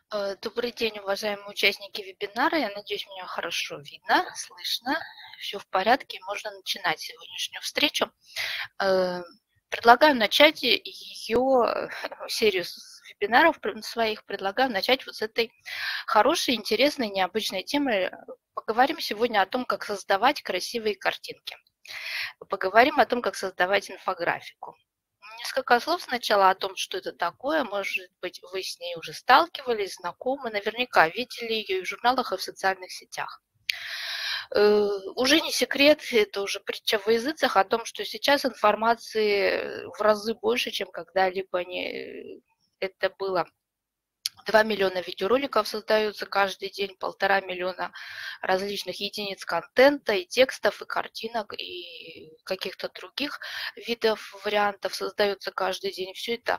Добрый день, уважаемые участники вебинара. Я надеюсь, меня хорошо видно, слышно, все в порядке, можно начинать сегодняшнюю встречу. Э, Предлагаю начать ее серию вебинаров своих, предлагаю начать вот с этой хорошей, интересной, необычной темы. Поговорим сегодня о том, как создавать красивые картинки. Поговорим о том, как создавать инфографику. Несколько слов сначала о том, что это такое. Может быть, вы с ней уже сталкивались, знакомы, наверняка видели ее и в журналах, и в социальных сетях. Уже не секрет, это уже притча во языцах о том, что сейчас информации в разы больше, чем когда-либо это было. 2 миллиона видеороликов создаются каждый день, 1,5 миллиона различных единиц контента, и текстов, и картинок, и каких-то других видов, вариантов создаются каждый день. Все это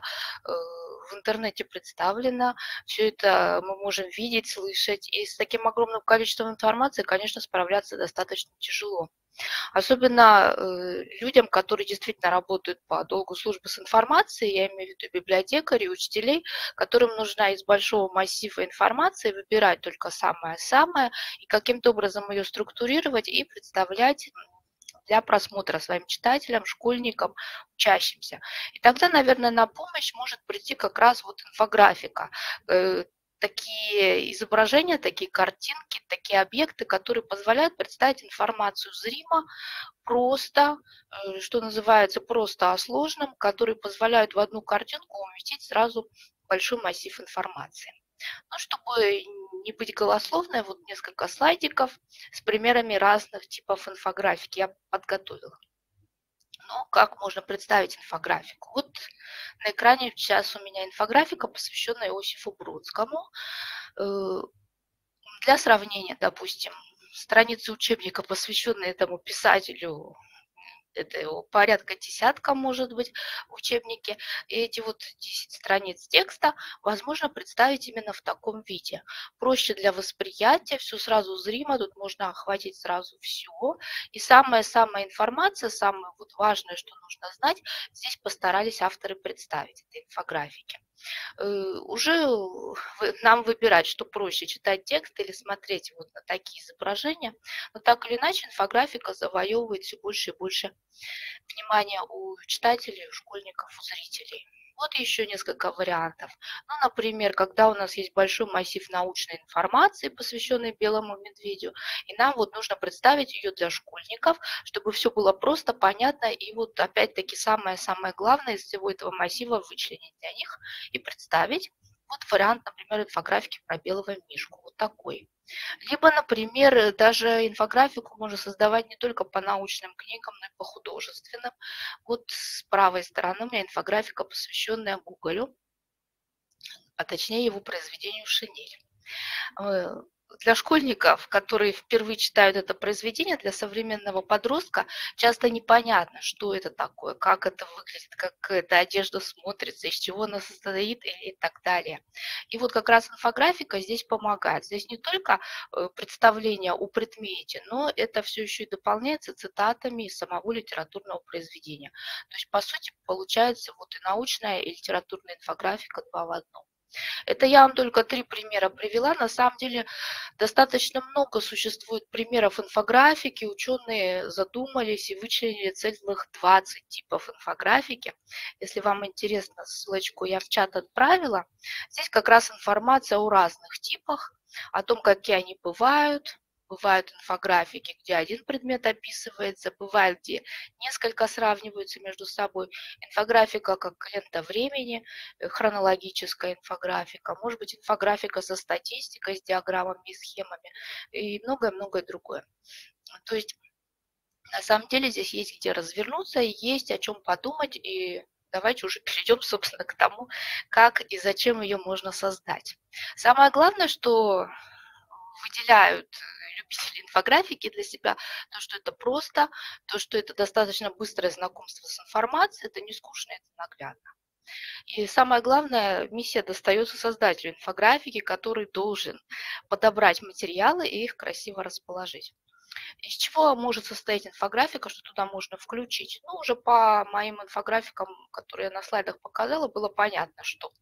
в интернете представлено, все это мы можем видеть, слышать. И с таким огромным количеством информации, конечно, справляться достаточно тяжело. Особенно людям, которые действительно работают по долгу службы с информацией, я имею в виду библиотекарей, учителей, которым нужно из большого массива информации выбирать только самое-самое и каким-то образом ее структурировать и представлять для просмотра своим читателям, школьникам, учащимся. И тогда, наверное, на помощь может прийти как раз вот инфографика. Э, Такие изображения, такие картинки, такие объекты, которые позволяют представить информацию зримо, просто, что называется, просто о сложном, которые позволяют в одну картинку уместить сразу большой массив информации. Ну, чтобы не быть голословной, вот несколько слайдиков с примерами разных типов инфографики я подготовила. Ну, как можно представить инфографику? Вот на экране сейчас у меня инфографика, посвященная Иосифу Бродскому. Э, Для сравнения, допустим, страницы учебника, посвященные этому писателю, это его порядка десятка, может быть, в учебнике. И эти вот 10 страниц текста возможно представить именно в таком виде. Проще для восприятия, все сразу зримо, тут можно охватить сразу все. И самая-самая информация, самое вот важное, что нужно знать, здесь постарались авторы представить этой инфографики. Уже нам выбирать, что проще, читать текст или смотреть вот на такие изображения. Но так или иначе инфографика завоевывает все больше и больше внимания у читателей, у школьников, у зрителей. Вот еще несколько вариантов. Ну, например, когда у нас есть большой массив научной информации, посвященной белому медведю, и нам вот нужно представить ее для школьников, чтобы все было просто, понятно, и вот опять-таки самое-самое главное из всего этого массива вычленить для них и представить. Вот вариант, например, инфографики про белого мишку, вот такой. Либо, например, даже инфографику можно создавать не только по научным книгам, но и по художественным. Вот с правой стороны у меня инфографика, посвященная Гоголю, а точнее его произведению «Шинель». Э, Для школьников, которые впервые читают это произведение, для современного подростка часто непонятно, что это такое, как это выглядит, как эта одежда смотрится, из чего она состоит и так далее. И вот как раз инфографика здесь помогает. Здесь не только представление о предмете, но это все еще и дополняется цитатами из самого литературного произведения. То есть, по сути, получается вот и научная, и литературная инфографика два в одном. Это я вам только 3 примера привела. На самом деле достаточно много существует примеров инфографики. Ученые задумались и вычленили целых 20 типов инфографики. Если вам интересно, ссылочку я в чат отправила. Здесь как раз информация о разных типах, о том, какие они бывают. Бывают инфографики, где один предмет описывается, бывает, где несколько сравниваются между собой. Инфографика как лента времени, хронологическая инфографика, может быть, инфографика со статистикой, с диаграммами и схемами и многое-многое другое. То есть на самом деле здесь есть где развернуться, есть о чем подумать, и давайте уже перейдем, собственно, к тому, как и зачем ее можно создать. Самое главное, что выделяют любители инфографики для себя, то, что это просто, то, что это достаточно быстрое знакомство с информацией, это не скучно, это наглядно. И самое главное, миссия достается создателю инфографики, который должен подобрать материалы и их красиво расположить. Из чего может состоять инфографика, что туда можно включить? Ну, уже по моим инфографикам, которые я на слайдах показала, было понятно, что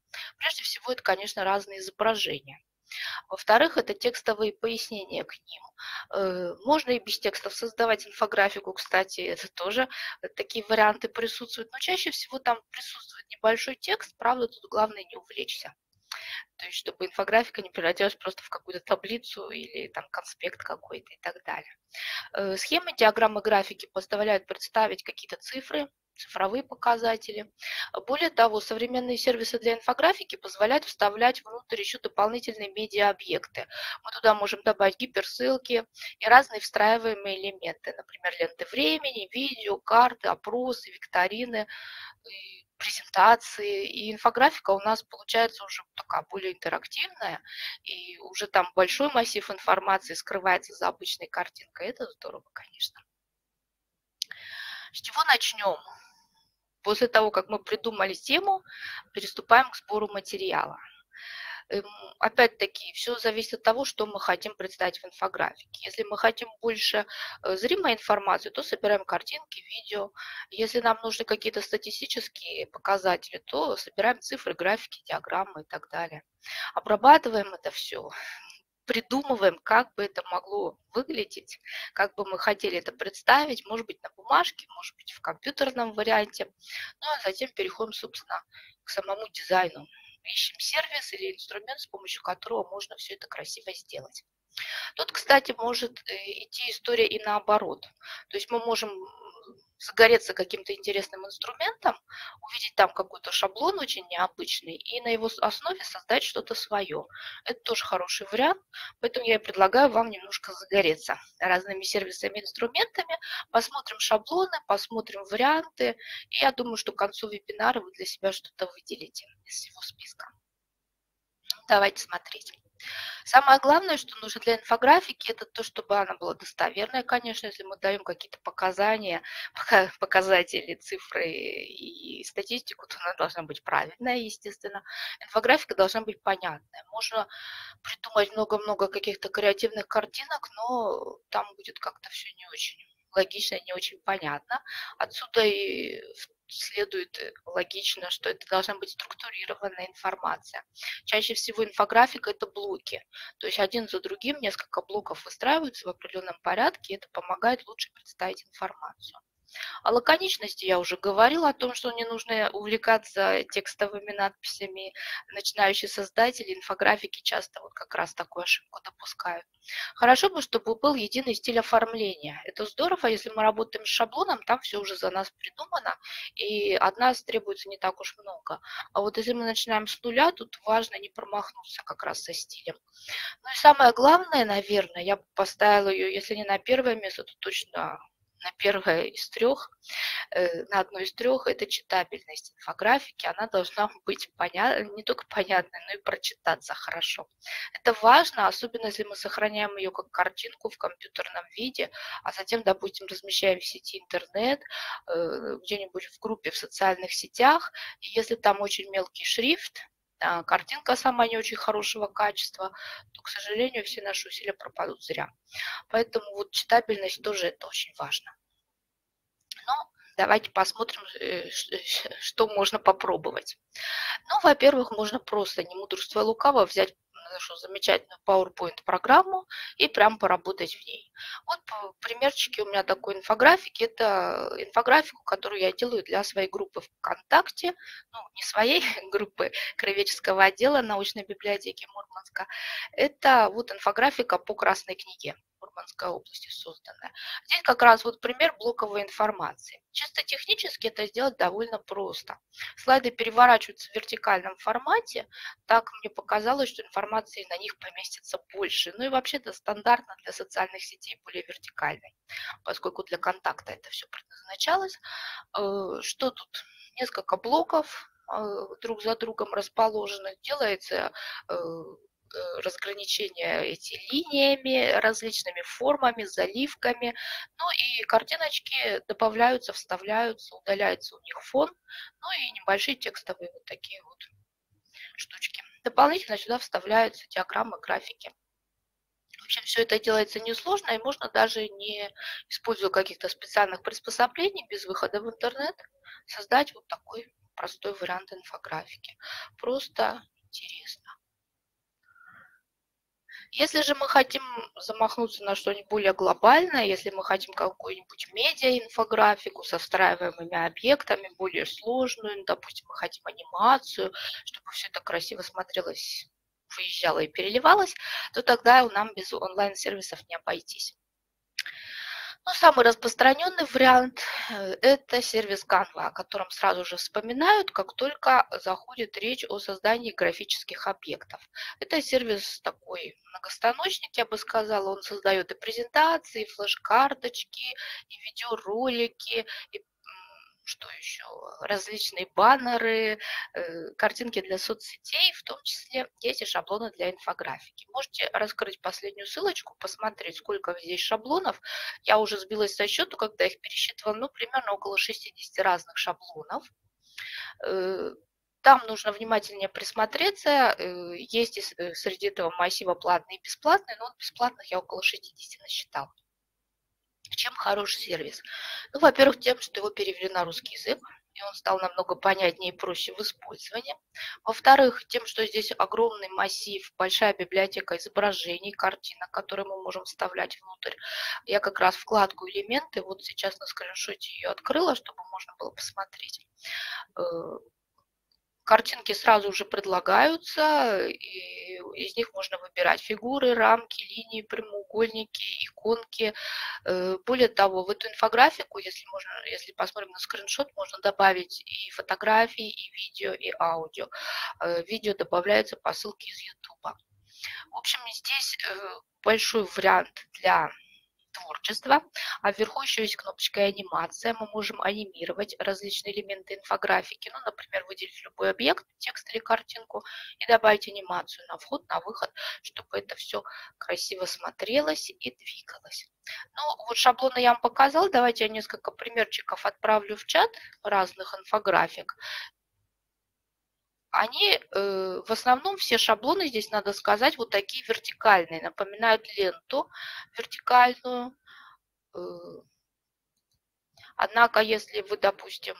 Прежде всего, это, конечно, разные изображения. Во-вторых, это текстовые пояснения к ним. Можно и без текстов создавать инфографику, кстати, это тоже такие варианты присутствуют, но чаще всего там присутствует небольшой текст, правда, тут главное не увлечься. То есть, чтобы инфографика не превратилась просто в какую-то таблицу или там конспект какой-то и так далее. Схемы, диаграммы, графики позволяют представить какие-то цифры, цифровые показатели. Более того, современные сервисы для инфографики позволяют вставлять внутрь еще дополнительные медиа-объекты. Мы туда можем добавить гиперссылки и разные встраиваемые элементы, например, ленты времени, видео, карты, опросы, викторины, и презентации. И инфографика у нас получается уже такая более интерактивная, и уже там большой массив информации скрывается за обычной картинкой. Это здорово, конечно. С чего начнем? После того, как мы придумали тему, приступаем к сбору материала. Эм, Опять-таки, все зависит от того, что мы хотим представить в инфографике. Если мы хотим больше зримой информации, то собираем картинки, видео. Если нам нужны какие-то статистические показатели, то собираем цифры, графики, диаграммы и так далее. Обрабатываем это все, придумываем, как бы это могло выглядеть, как бы мы хотели это представить, может быть, на бумажке, может быть, в компьютерном варианте. Ну, а затем переходим, собственно, к самому дизайну. Ищем сервис или инструмент, с помощью которого можно все это красиво сделать. Тут, кстати, может идти история и наоборот. То есть мы можем загореться каким-то интересным инструментом, увидеть там какой-то шаблон очень необычный и на его основе создать что-то свое. Это тоже хороший вариант, поэтому я и предлагаю вам немножко загореться разными сервисами и инструментами, посмотрим шаблоны, посмотрим варианты, и я думаю, что к концу вебинара вы для себя что-то выделите из всего списка. Давайте смотреть. Самое главное, что нужно для инфографики, это то, чтобы она была достоверная, конечно, если мы даем какие-то показания, показатели, цифры и статистику, то она должна быть правильная, естественно. Инфографика должна быть понятная. Можно придумать много-много каких-то креативных картинок, но там будет как-то все не очень логично, не очень понятно. Отсюда и следует логично, что это должна быть структурированная информация. Чаще всего инфографика – это блоки. То есть один за другим несколько блоков выстраиваются в определенном порядке, и это помогает лучше представить информацию. О лаконичности я уже говорила, о том, что не нужно увлекаться текстовыми надписями. Начинающие создатели инфографики часто вот как раз такую ошибку допускают. Хорошо бы, чтобы был единый стиль оформления. Это здорово, если мы работаем с шаблоном, там все уже за нас придумано, и от нас требуется не так уж много. А вот если мы начинаем с нуля, тут важно не промахнуться как раз со стилем. Ну и самое главное, наверное, я бы поставила ее, если не на первое место, то точно на первое из трех, на одно из трех, это читабельность инфографики. Она должна быть не только понятной, но и прочитаться хорошо. Это важно, особенно если мы сохраняем ее как картинку в компьютерном виде, а затем, допустим, размещаем в сети интернет, где-нибудь в группе в социальных сетях. И если там очень мелкий шрифт, картинка сама не очень хорошего качества, то, к сожалению, все наши усилия пропадут зря. Поэтому вот читабельность тоже это очень важно. Ну, давайте посмотрим, что можно попробовать. Ну, во-первых, можно просто, не мудрствуя лукаво, взять нашу замечательную PowerPoint-программу и прям поработать в ней. Вот примерчики у меня такой инфографики. Это инфографику, которую я делаю для своей группы ВКонтакте. Ну, не своей группы краеведческого отдела научной библиотеки Мурманска. Это вот инфографика по Красной книге Мурманской области созданная. Здесь как раз вот пример блоковой информации. Чисто технически это сделать довольно просто. Слайды переворачиваются в вертикальном формате. Так мне показалось, что информации на них поместится больше. Ну и вообще это стандартно для социальных сетей более вертикальной, поскольку для контакта это все предназначалось. Что тут? Несколько блоков друг за другом расположены. Делается разграничения эти линиями, различными формами, заливками. Ну и картиночки добавляются, вставляются, удаляется у них фон. Ну и небольшие текстовые вот такие вот штучки. Дополнительно сюда вставляются диаграммы, графики. В общем, все это делается несложно, и можно даже не используя каких-то специальных приспособлений, без выхода в интернет, создать вот такой простой вариант инфографики. Просто интересно. Если же мы хотим замахнуться на что-нибудь более глобальное, если мы хотим какую-нибудь медиа-инфографику со встраиваемыми объектами, более сложную, допустим, мы хотим анимацию, чтобы все это красиво смотрелось, выезжало и переливалось, то тогда нам без онлайн-сервисов не обойтись. Ну, самый распространенный вариант это сервис Canva, о котором сразу же вспоминают, как только заходит речь о создании графических объектов. Это сервис такой многостаночник, я бы сказала. Он создает и презентации, и флеш-карточки, и видеоролики, и что еще? Различные баннеры, картинки для соцсетей, в том числе есть и шаблоны для инфографики. Можете раскрыть последнюю ссылочку, посмотреть, сколько здесь шаблонов. Я уже сбилась со счету, когда их пересчитывала, ну, примерно около 60 разных шаблонов. Там нужно внимательнее присмотреться. Есть среди этого массива платные и бесплатные, но от бесплатных я около 60 насчитала. Чем хороший сервис? Ну, во-первых, тем, что его перевели на русский язык, и он стал намного понятнее и проще в использовании. Во-вторых, тем, что здесь огромный массив, большая библиотека изображений, картинок, которые мы можем вставлять внутрь. Я как раз вкладку «Элементы» вот сейчас на скриншоте ее открыла, чтобы можно было посмотреть. Картинки сразу же предлагаются, и из них можно выбирать фигуры, рамки, линии, прямоугольники, иконки. Более того, в эту инфографику, если посмотрим на скриншот, можно добавить и фотографии, и видео, и аудио. Видео добавляется по ссылке из YouTube. В общем, здесь большой вариант для творчества, а вверху еще есть кнопочка анимация. Мы можем анимировать различные элементы инфографики. Ну, например, выделить любой объект, текст или картинку и добавить анимацию на вход, на выход, чтобы это все красиво смотрелось и двигалось. Ну, вот шаблоны я вам показала. Давайте я несколько примерчиков отправлю в чат разных инфографик. Они в основном, все шаблоны здесь, надо сказать, вот такие вертикальные, напоминают ленту вертикальную. Однако, если вы, допустим,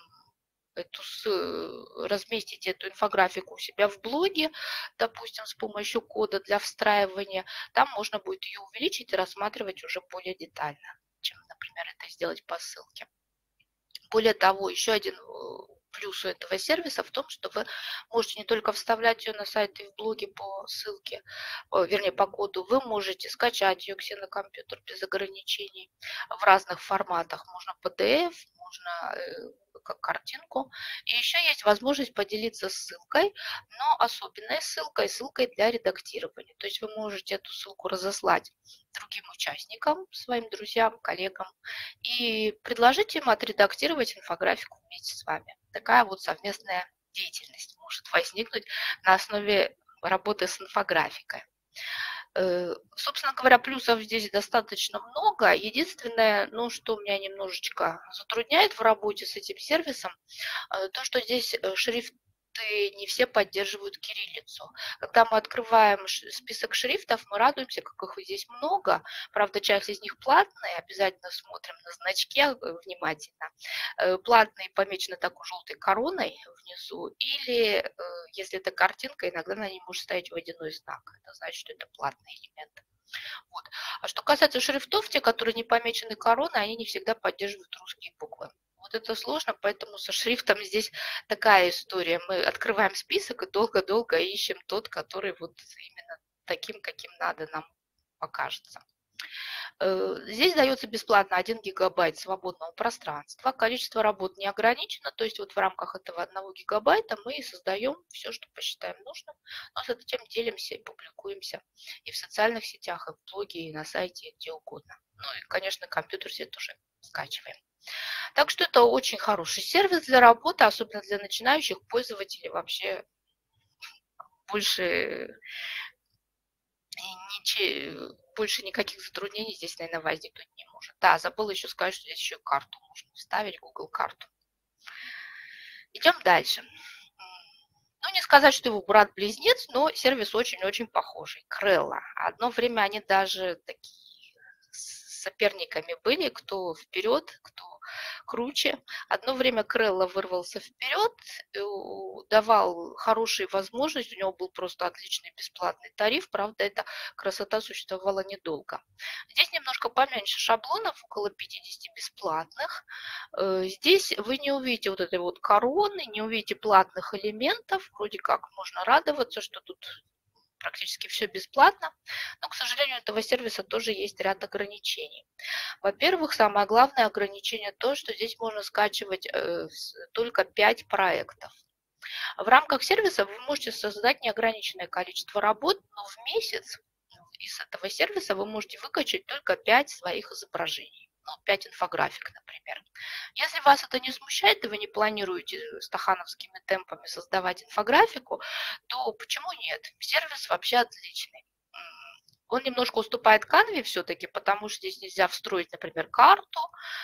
разместите эту инфографику у себя в блоге, допустим, с помощью кода для встраивания, там можно будет ее увеличить и рассматривать уже более детально, чем, например, это сделать по ссылке. Более того, еще один плюс у этого сервиса в том, что вы можете не только вставлять ее на сайт и в блоге по ссылке, вернее по коду, вы можете скачать ее к себе на компьютер без ограничений в разных форматах. Можно PDF, можно как картинку. И еще есть возможность поделиться ссылкой, но особенной ссылкой для редактирования. То есть вы можете эту ссылку разослать другим участникам, своим друзьям, коллегам, и предложить им отредактировать инфографику вместе с вами. Такая вот совместная деятельность может возникнуть на основе работы с инфографикой. Собственно говоря, плюсов здесь достаточно много. Единственное, ну, что меня немножечко затрудняет в работе с этим сервисом, то, что здесь шрифты не все поддерживают кириллицу. Когда мы открываем список шрифтов, мы радуемся, как их здесь много. Правда, часть из них платные, обязательно смотрим на значке внимательно. Платные помечены такой желтой короной внизу, или если это картинка, иногда на ней может стоять водяной знак. Это значит, что это платный элемент. Вот. А что касается шрифтов, те, которые не помечены короной, они не всегда поддерживают русские буквы. Вот это сложно, поэтому со шрифтом здесь такая история. Мы открываем список и долго-долго ищем тот, который вот именно таким, каким надо, нам покажется. Здесь дается бесплатно 1 гигабайт свободного пространства. Количество работ не ограничено, то есть вот в рамках этого 1 гигабайта мы создаем все, что посчитаем нужным, но затем делимся и публикуемся и в социальных сетях, и в блоге, и на сайте, и где угодно. Ну и, конечно, компьютер себе тоже скачиваем. Так что это очень хороший сервис для работы, особенно для начинающих пользователей. Вообще больше никаких затруднений здесь, наверное, возникнуть не может. Да, забыла еще сказать, что здесь еще карту можно вставить, Google карту. Идем дальше. Ну, не сказать, что его брат-близнец, но сервис очень-очень похожий. Крелла. Одно время они даже такие соперниками были, кто вперед, кто круче. Одно время Крелла вырвался вперед, давал хорошие возможности, у него был просто отличный бесплатный тариф, правда, эта красота существовала недолго. Здесь немножко поменьше шаблонов, около 50 бесплатных. Здесь вы не увидите вот этой вот короны, не увидите платных элементов, вроде как можно радоваться, что тут практически все бесплатно, но, к сожалению, у этого сервиса тоже есть ряд ограничений. Во-первых, самое главное ограничение то, что здесь можно скачивать только 5 проектов. В рамках сервиса вы можете создать неограниченное количество работ, но в месяц из этого сервиса вы можете выкачать только 5 своих изображений. 5 инфографик, например. Если вас это не смущает, и вы не планируете стахановскими темпами создавать инфографику, то почему нет? Сервис вообще отличный. Он немножко уступает Canva все-таки, потому что здесь нельзя встроить, например, карту,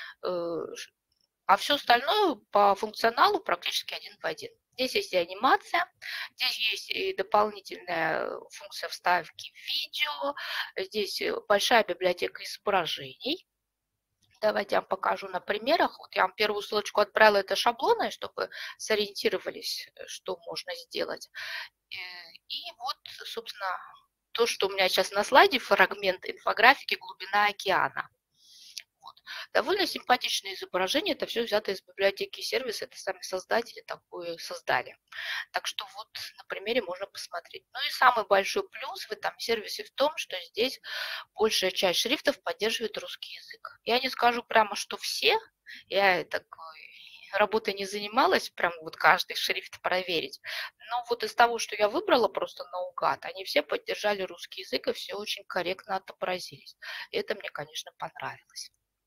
а все остальное по функционалу практически один в один. Здесь есть и анимация, здесь есть и дополнительная функция вставки видео, здесь большая библиотека изображений. Давайте я вам покажу на примерах. Вот я вам первую ссылочку отправила, это шаблоны, чтобы сориентировались, что можно сделать. И вот, собственно, то, что у меня сейчас на слайде, фрагмент инфографики «Глубина океана». Вот. Довольно симпатичное изображение, это все взято из библиотеки сервиса, это сами создатели такое создали. Так что вот на примере можно посмотреть. Ну и самый большой плюс в этом сервисе в том, что здесь большая часть шрифтов поддерживает русский язык. Я не скажу прямо, что все, я такой работой не занималась, прям вот каждый шрифт проверить. Но вот из того, что я выбрала просто наугад, они все поддержали русский язык и все очень корректно отобразились. И это мне, конечно, понравилось.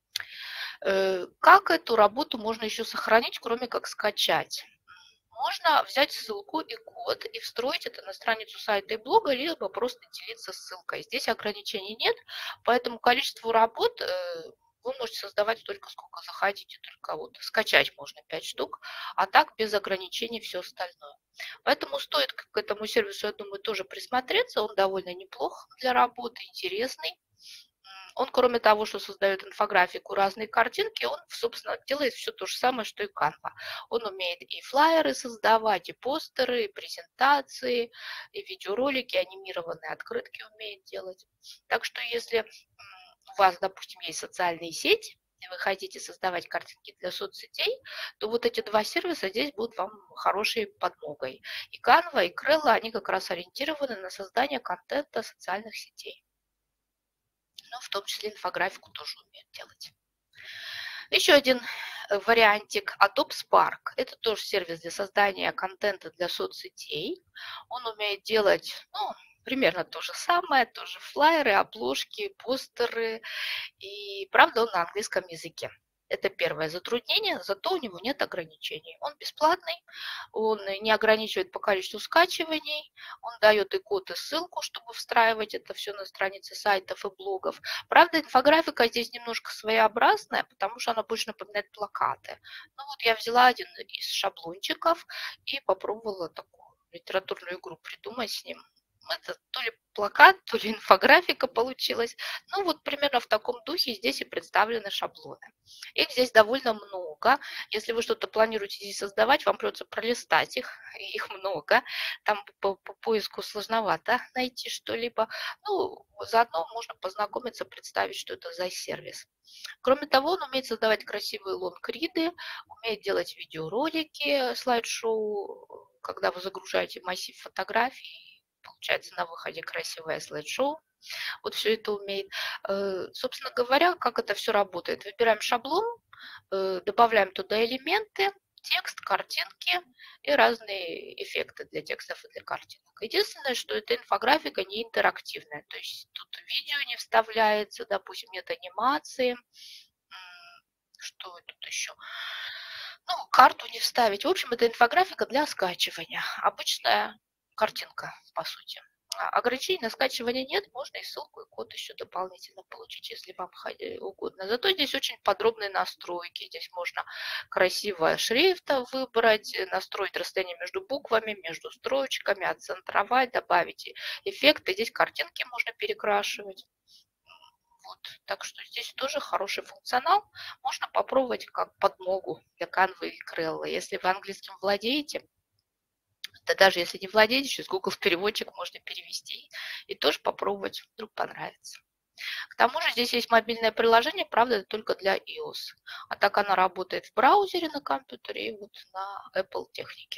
Как эту работу можно еще сохранить, кроме как скачать? Можно взять ссылку и код и встроить это на страницу сайта и блога, либо просто делиться ссылкой. Здесь ограничений нет, поэтому количество работ вы можете создавать столько, сколько захотите, только вот скачать можно 5 штук, а так без ограничений все остальное. Поэтому стоит к этому сервису, я думаю, тоже присмотреться, он довольно неплох для работы, интересный. Он, кроме того, что создает инфографику, разные картинки, он, собственно, делает все то же самое, что и Canva. Он умеет и флайеры создавать, и постеры, и презентации, и видеоролики, анимированные открытки умеет делать. Так что если у вас, допустим, есть социальные сети, и вы хотите создавать картинки для соцсетей, то вот эти два сервиса здесь будут вам хорошей подмогой. И Canva, и Krella, они как раз ориентированы на создание контента социальных сетей. Но в том числе инфографику тоже умеют делать. Еще один вариантик Adobe Spark. Это тоже сервис для создания контента для соцсетей. Он умеет делать, примерно то же самое, тоже флайеры, обложки, постеры. И правда он на английском языке. Это первое затруднение, зато у него нет ограничений. Он бесплатный, он не ограничивает по количеству скачиваний, он дает и код, и ссылку, чтобы встраивать это все на странице сайтов и блогов. Правда, инфографика здесь немножко своеобразная, потому что она больше напоминает плакаты. Ну вот я взяла один из шаблончиков и попробовала такую литературную игру придумать с ним. Это то ли плакат, то ли инфографика получилась. Ну вот примерно в таком духе здесь и представлены шаблоны. Их здесь довольно много. Если вы что-то планируете здесь создавать, вам придется пролистать их. Их много. Там по поиску сложновато найти что-либо. Ну, заодно можно познакомиться, представить, что это за сервис. Кроме того, он умеет создавать красивые лонгриды, умеет делать видеоролики, слайд-шоу, когда вы загружаете массив фотографий, получается на выходе красивое слайд-шоу. Вот все это умеет. Собственно говоря, как это все работает? Выбираем шаблон, добавляем туда элементы, текст, картинки и разные эффекты для текстов и для картинок. Единственное, что эта инфографика не интерактивная, то есть тут видео не вставляется, допустим, нет анимации. Что тут еще? Ну, карту не вставить. В общем, это инфографика для скачивания. Обычная картинка, по сути. Ограничений на скачивание нет, можно и ссылку, и код еще дополнительно получить, если вам угодно. Зато здесь очень подробные настройки. Здесь можно красиво шрифта выбрать, настроить расстояние между буквами, между строчками, отцентровать, добавить эффекты. Здесь картинки можно перекрашивать. Вот. Так что здесь тоже хороший функционал. Можно попробовать как подмогу для Canva и Крелла. Если вы английским владеете, да даже если не владеете, через Google переводчик можно перевести и тоже попробовать, вдруг понравится. К тому же здесь есть мобильное приложение, правда, это только для iOS. А так она работает в браузере на компьютере и вот на Apple технике.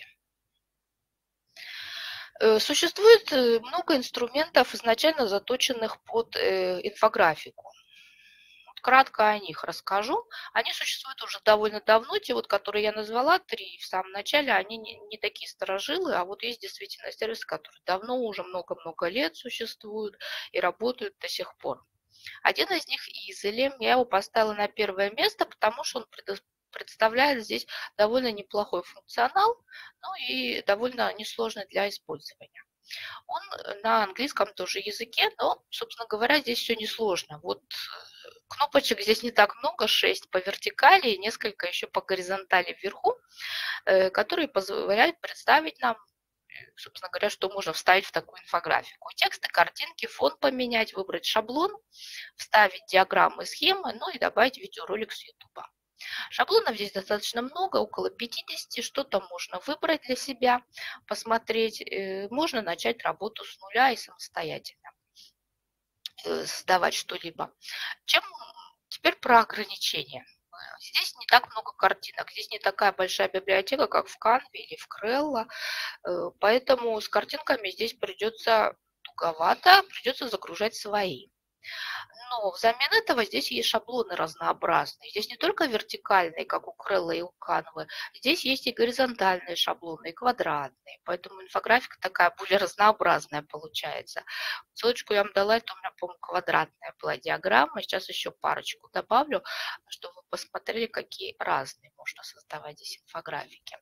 Существует много инструментов, изначально заточенных под инфографику. Кратко о них расскажу. Они существуют уже довольно давно. Те, вот, которые я назвала, 3 в самом начале, они не такие старожилы, а вот есть действительно сервисы, которые давно, уже много-много лет существуют и работают до сих пор. Один из них Easily. Я его поставила на первое место, потому что он представляет здесь довольно неплохой функционал, ну и довольно несложный для использования. Он на английском тоже языке, но, собственно говоря, здесь все несложно. Вот кнопочек здесь не так много, 6 по вертикали и несколько еще по горизонтали вверху, которые позволяют представить нам, собственно говоря, что можно вставить в такую инфографику. Тексты, картинки, фон поменять, выбрать шаблон, вставить диаграммы, схемы, ну и добавить видеоролик с YouTube. Шаблонов здесь достаточно много, около 50, что-то можно выбрать для себя, посмотреть. Можно начать работу с нуля и самостоятельно создавать что-либо. Теперь про ограничения. Здесь не так много картинок, здесь не такая большая библиотека, как в Canva или в Крелла, поэтому с картинками здесь придется туговато, придется загружать свои. Но взамен этого здесь есть шаблоны разнообразные. Здесь не только вертикальные, как у Крелла и у Canva, здесь есть и горизонтальные шаблоны, и квадратные. Поэтому инфографика такая более разнообразная получается. Ссылочку я вам дала, это у меня, по-моему, квадратная была диаграмма. Сейчас еще парочку добавлю, чтобы вы посмотрели, какие разные можно создавать здесь инфографики.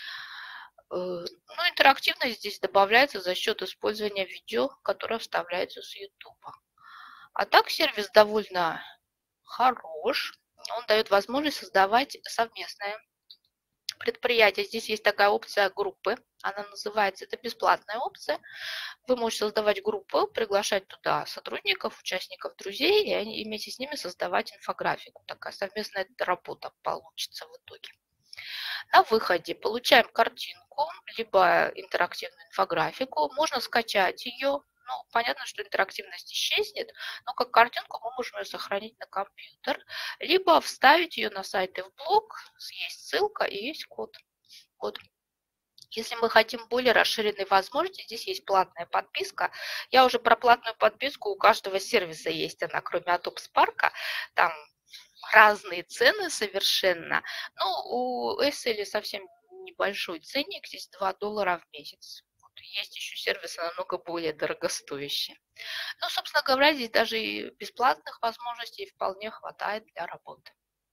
Ну, интерактивность здесь добавляется за счет использования видео, которое вставляется с YouTube. А так сервис довольно хорош. Он дает возможность создавать совместное предприятие. Здесь есть такая опция группы. Она называется, это бесплатная опция. Вы можете создавать группу, приглашать туда сотрудников, участников, друзей, и они, вместе с ними создавать инфографику. Такая совместная работа получится в итоге. На выходе получаем картинку, либо интерактивную инфографику. Можно скачать ее. Ну, понятно, что интерактивность исчезнет, но как картинку мы можем ее сохранить на компьютер, либо вставить ее на сайт и в блог. Есть ссылка и есть код. Вот. Если мы хотим более расширенной возможности, здесь есть платная подписка. Я уже про платную подписку, у каждого сервиса есть она, кроме Adobe Spark. Там разные цены совершенно. Но у Эсселя совсем небольшой ценник, здесь $2 в месяц. Вот. Есть еще сервисы намного более дорогостоящие. Ну, собственно говоря, здесь даже и бесплатных возможностей вполне хватает для работы.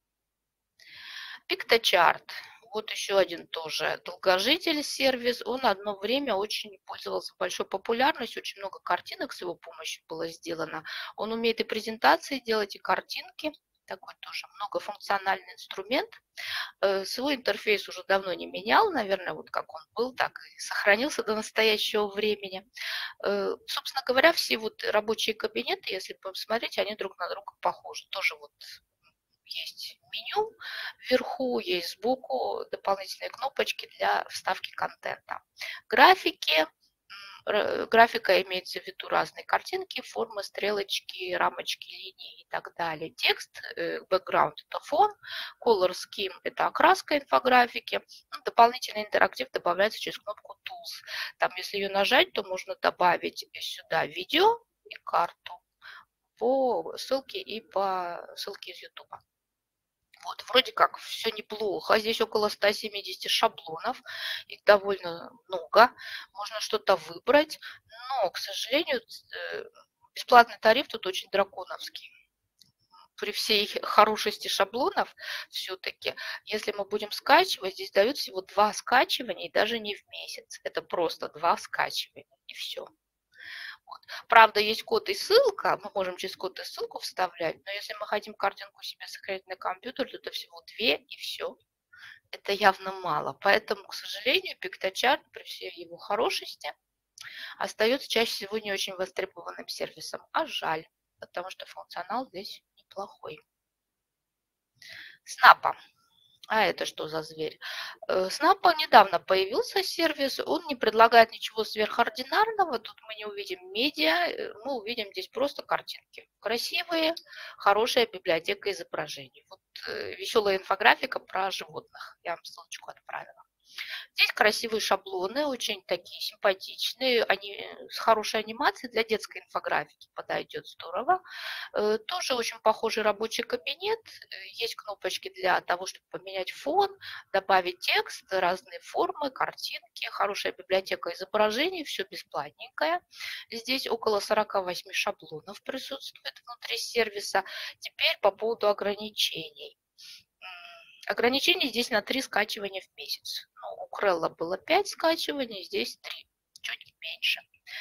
PictoChart. Вот еще один тоже долгожитель сервис. Он одно время очень пользовался большой популярностью, очень много картинок с его помощью было сделано. Он умеет и презентации делать, и картинки. Такой тоже многофункциональный инструмент. Свой интерфейс уже давно не менял, наверное, вот как он был, так и сохранился до настоящего времени. Собственно говоря, все вот рабочие кабинеты, если посмотреть, они друг на друга похожи. Тоже вот есть меню вверху, есть сбоку дополнительные кнопочки для вставки контента. Графики. Графика имеется в виду разные картинки, формы, стрелочки, рамочки, линии и так далее. Текст, background – это фон, color scheme – это окраска инфографики. Ну, дополнительный интерактив добавляется через кнопку Tools. Там, если ее нажать, то можно добавить сюда видео и карту по ссылке и по ссылке из YouTube. Вот, вроде как все неплохо. Здесь около 170 шаблонов, их довольно много. Можно что-то выбрать, но, к сожалению, бесплатный тариф тут очень драконовский. При всей хорошести шаблонов все-таки, если мы будем скачивать, здесь дают всего 2 скачивания, и даже не в месяц. Это просто 2 скачивания, и все. Вот. Правда, есть код и ссылка, мы можем через код и ссылку вставлять, но если мы хотим картинку себе сохранить на компьютер, то это всего 2 и все. Это явно мало. Поэтому, к сожалению, PictoChart при всей его хорошести остается чаще всего не очень востребованным сервисом. А жаль, потому что функционал здесь неплохой. Снапа. А это что за зверь? Снапа недавно появился сервис, он не предлагает ничего сверхординарного, тут мы не увидим медиа, мы увидим здесь просто картинки. Красивые, хорошая библиотека изображений. Вот веселая инфографика про животных, я вам ссылочку отправила. Здесь красивые шаблоны, очень такие симпатичные, они с хорошей анимацией для детской инфографики подойдет здорово. Тоже очень похожий рабочий кабинет. Есть кнопочки для того, чтобы поменять фон, добавить текст, разные формы, картинки, хорошая библиотека изображений, все бесплатненькое. Здесь около 48 шаблонов присутствует внутри сервиса. Теперь по поводу ограничений. Ограничение здесь на 3 скачивания в месяц. Ну, у Крелла было 5 скачиваний, здесь 3, чуть меньше.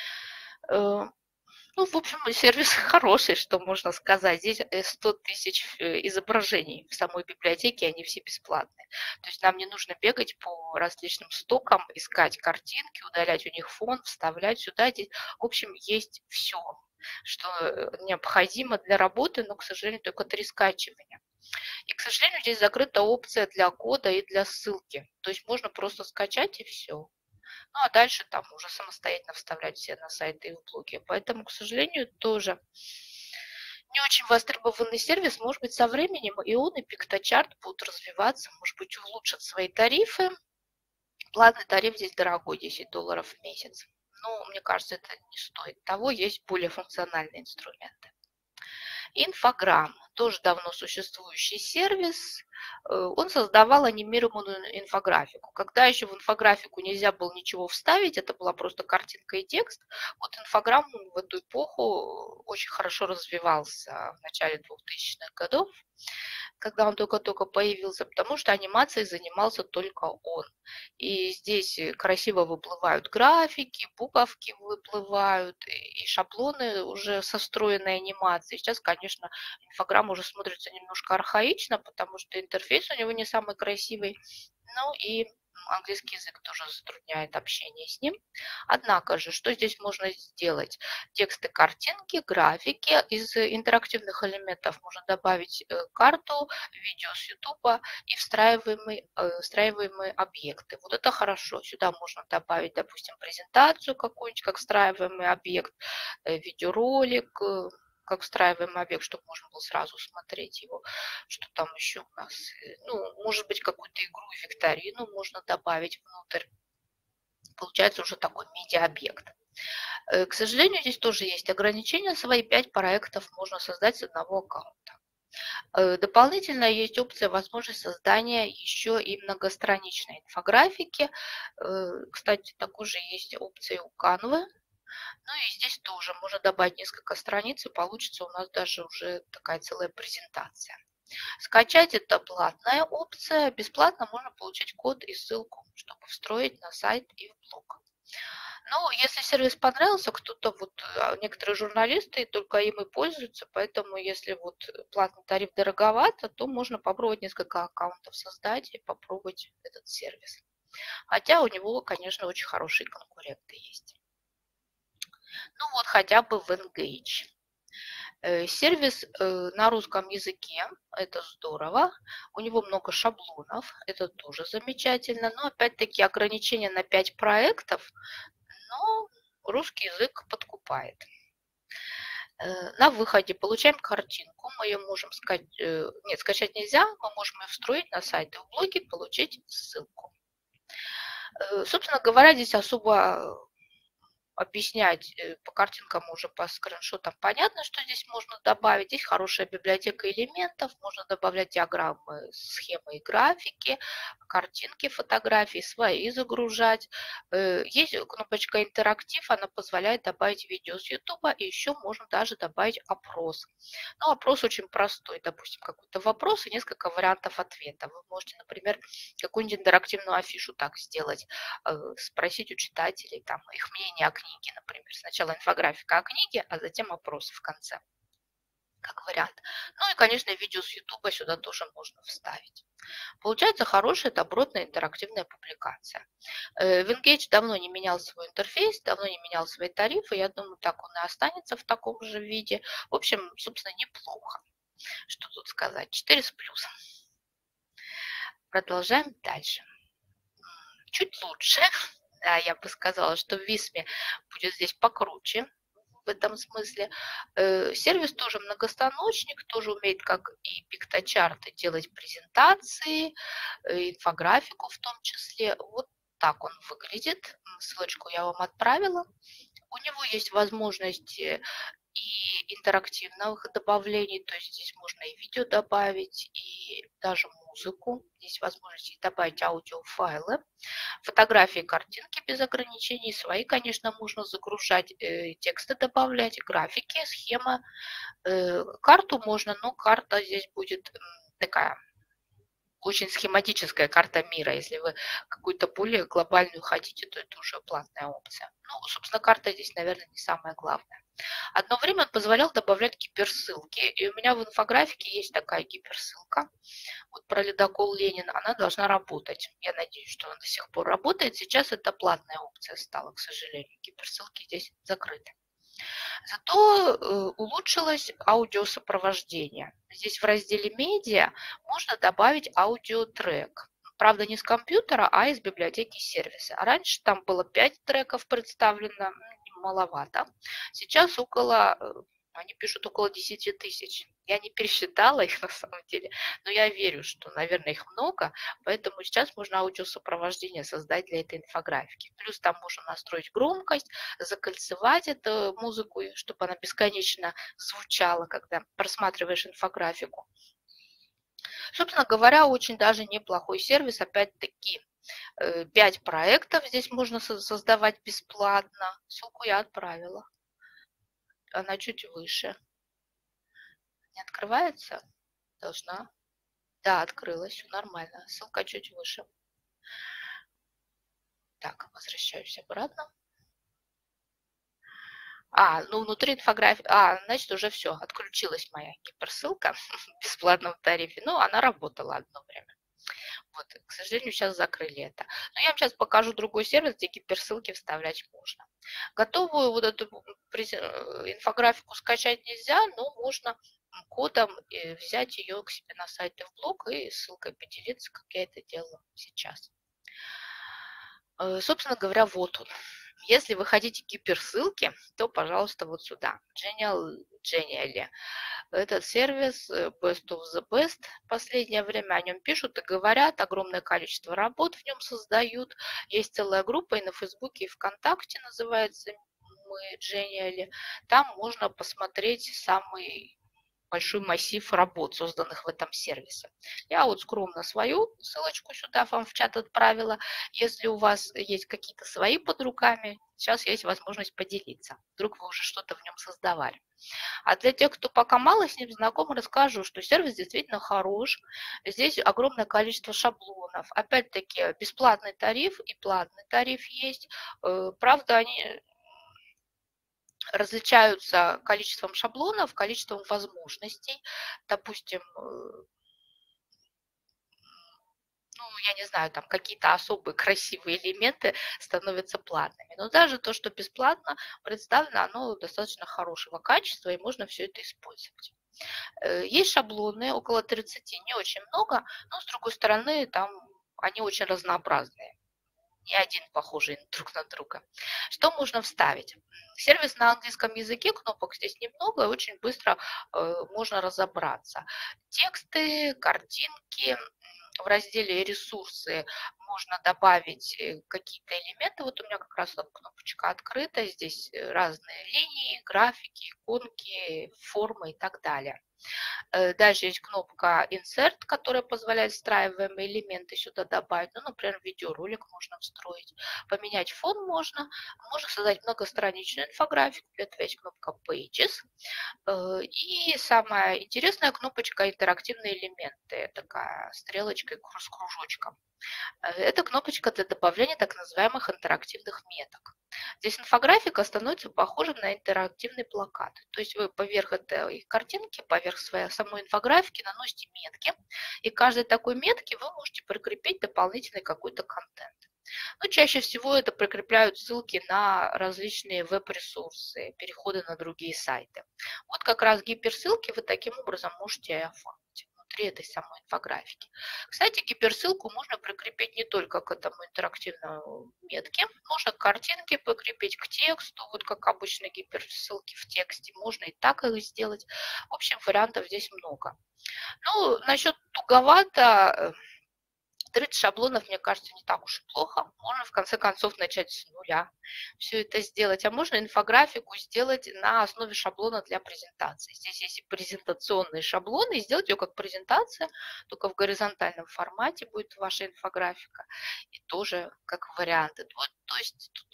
Ну, в общем, сервис хороший, что можно сказать. Здесь 100 тысяч изображений в самой библиотеке, они все бесплатные. То есть нам не нужно бегать по различным стокам, искать картинки, удалять у них фон, вставлять сюда. Здесь, в общем, есть все, что необходимо для работы, но, к сожалению, только 3 скачивания. И, к сожалению, здесь закрыта опция для кода и для ссылки. То есть можно просто скачать и все. Ну, а дальше там уже самостоятельно вставлять все на сайты и в блоги. Поэтому, к сожалению, тоже не очень востребованный сервис. Может быть, со временем и он, и Пикточарт будут развиваться, может быть, улучшат свои тарифы. Платный тариф здесь дорогой, $10 в месяц. Но мне кажется, это не стоит того. Есть более функциональные инструменты. Инфограмм, тоже давно существующий сервис, он создавал анимированную инфографику. Когда еще в инфографику нельзя было ничего вставить, это была просто картинка и текст, вот инфограмм в эту эпоху очень хорошо развивался в начале 2000-х годов, когда он только-только появился, потому что анимацией занимался только он. И здесь красиво выплывают графики, буковки выплывают, и шаблоны уже со встроенной анимацией. Сейчас, конечно, инфограмма уже смотрится немножко архаично, потому что интерфейс у него не самый красивый. Ну и английский язык тоже затрудняет общение с ним. Однако же, что здесь можно сделать? Тексты, картинки, графики. Из интерактивных элементов можно добавить карту, видео с YouTube и встраиваемые объекты. Вот это хорошо. Сюда можно добавить, допустим, презентацию какую-нибудь, как встраиваемый объект, видеоролик, как встраиваемый объект, чтобы можно было сразу смотреть его. Что там еще у нас? Ну, может быть, какую-то игру, викторину можно добавить внутрь. Получается уже такой медиа-объект. К сожалению, здесь тоже есть ограничения. Свои 5 проектов можно создать с одного аккаунта. Дополнительно есть опция, возможность создания еще и многостраничной инфографики. Кстати, такой же есть опция у Canva. Ну и здесь тоже можно добавить несколько страниц, и получится у нас даже уже такая целая презентация. Скачать это платная опция, бесплатно можно получить код и ссылку, чтобы встроить на сайт и в блог. Ну, если сервис понравился, кто-то некоторые журналисты только им и пользуются, поэтому если платный тариф дороговато, то можно попробовать несколько аккаунтов создать и попробовать этот сервис. Хотя у него, конечно, очень хорошие конкуренты есть. Ну вот хотя бы в Engage. Сервис на русском языке, это здорово. У него много шаблонов, это тоже замечательно. Но опять-таки ограничение на 5 проектов, но русский язык подкупает. На выходе получаем картинку, мы ее можем скачать, нет, скачать нельзя, мы можем ее встроить на сайт и в блоге, получить ссылку. Собственно говоря, здесь особо объяснять по картинкам, уже по скриншотам понятно, что здесь можно добавить. Здесь хорошая библиотека элементов, можно добавлять диаграммы, схемы и графики, картинки, фотографии, свои загружать. Есть кнопочка интерактив, она позволяет добавить видео с YouTube, и еще можно даже добавить опрос. Но опрос очень простой, допустим, какой-то вопрос и несколько вариантов ответа. Вы можете, например, какую-нибудь интерактивную афишу так сделать, спросить у читателей там их мнение о книге, например. Сначала инфографика о книге, а затем опросы в конце. как вариант. Ну и, конечно, видео с YouTube сюда тоже можно вставить. Получается хорошая добротная интерактивная публикация. WinGage давно не менял свой интерфейс, давно не менял свои тарифы. Я думаю, так он и останется в таком же виде. В общем, собственно, неплохо. Что тут сказать? 4 с плюсом. Продолжаем дальше. Чуть лучше. Да, я бы сказала, что в Висме будет здесь покруче в этом смысле. Сервис тоже многостаночник, тоже умеет, как и пикточарты, делать презентации, инфографику в том числе. Вот так он выглядит. Ссылочку я вам отправила. У него есть возможности и интерактивных добавлений, то есть здесь можно и видео добавить, и даже музыку. Здесь возможность добавить аудиофайлы, фотографии, картинки без ограничений. Свои, конечно, можно загружать, тексты добавлять, графики, схемы. Карту можно, но карта здесь будет такая очень схематическая карта мира. Если вы какую-то более глобальную хотите, то это уже платная опция. Ну, собственно, карта здесь, наверное, не самое главное. Одно время он позволял добавлять гиперссылки, и у меня в инфографике есть такая гиперссылка. Вот про ледокол Ленин, она должна работать. Я надеюсь, что она до сих пор работает. Сейчас это платная опция стала, к сожалению. Гиперссылки здесь закрыты. Зато улучшилось аудиосопровождение. Здесь в разделе «Медиа» можно добавить аудиотрек. Правда, не с компьютера, а из библиотеки сервиса. А раньше там было 5 треков представлено, маловато. Сейчас они пишут около 10 тысяч. Я не пересчитала их на самом деле, но я верю, что, наверное, их много, поэтому сейчас можно аудиосопровождение создать для этой инфографики. Плюс там можно настроить громкость, закольцевать эту музыку, чтобы она бесконечно звучала, когда просматриваешь инфографику. Собственно говоря, очень даже неплохой сервис, опять-таки. 5 проектов здесь можно создавать бесплатно. Ссылку я отправила. Она чуть выше. Не открывается? Должна. Да, открылась, все нормально. Ссылка чуть выше. Так, возвращаюсь обратно. Ну внутри инфографии. Значит, уже все, отключилась моя гиперссылка в бесплатном тарифе. Ну, она работала одно время. Вот, к сожалению, сейчас закрыли это. Но я вам сейчас покажу другой сервис, где гиперссылки вставлять можно. Готовую вот эту инфографику скачать нельзя, но можно кодом взять ее к себе на сайт и в блог и ссылкой поделиться, как я это делала сейчас. Собственно говоря, вот он. Если вы хотите гиперссылки, то, пожалуйста, вот сюда. Genially. Этот сервис Best of the Best. В последнее время о нем пишут и говорят. Огромное количество работ в нем создают. Есть целая группа и на Фейсбуке, и ВКонтакте называется «Мы Genially». Там можно посмотреть самый большой массив работ, созданных в этом сервисе. Я вот скромно свою ссылочку сюда вам в чат отправила. Если у вас есть какие-то свои под руками, сейчас есть возможность поделиться. Вдруг вы уже что-то в нем создавали. А для тех, кто пока мало с ним знаком, расскажу, что сервис действительно хорош. Здесь огромное количество шаблонов. Опять-таки, бесплатный тариф и платный тариф есть. Правда, они различаются количеством шаблонов, количеством возможностей. Допустим, я не знаю, там какие-то особые красивые элементы становятся платными. Но даже то, что бесплатно представлено, оно достаточно хорошего качества, и можно все это использовать. Есть шаблоны, около 30, не очень много, но с другой стороны, там они очень разнообразные. Не один похожий друг на друга. Что можно вставить? Сервис на английском языке, кнопок здесь немного, очень быстро можно разобраться. Тексты, картинки, в разделе «Ресурсы» можно добавить какие-то элементы. Вот у меня как раз кнопочка открыта. Здесь разные линии, графики, иконки, формы и так далее. Дальше есть кнопка Insert, которая позволяет встраиваемые элементы сюда добавить. Ну, например, видеоролик можно встроить. Поменять фон можно. Можно создать многостраничную инфографику. Для этого есть кнопка Pages. И самая интересная кнопочка «Интерактивные элементы». Такая стрелочка с кружочком. Это кнопочка для добавления так называемых интерактивных меток. Здесь инфографика становится похожа на интерактивный плакат. То есть вы поверх этой картинки, поверх своей самой инфографики наносите метки, и к каждой такой метке вы можете прикрепить дополнительный какой-то контент. Но чаще всего это прикрепляют ссылки на различные веб-ресурсы, переходы на другие сайты. Вот как раз гиперссылки вы таким образом можете оформить внутри этой самой инфографики. Кстати, гиперссылку можно прикрепить не только к этому интерактивному метке, можно к картинке прикрепить, к тексту, вот как обычно гиперссылки в тексте, можно и так их сделать. В общем, вариантов здесь много. Ну, насчет туговато, 30 шаблонов, мне кажется, не так уж и плохо. Можно, в конце концов, начать с нуля все это сделать. А можно инфографику сделать на основе шаблона для презентации. Здесь есть и презентационные шаблоны, и сделать ее как презентация, только в горизонтальном формате будет ваша инфографика. И тоже как варианты. Вот, то есть тут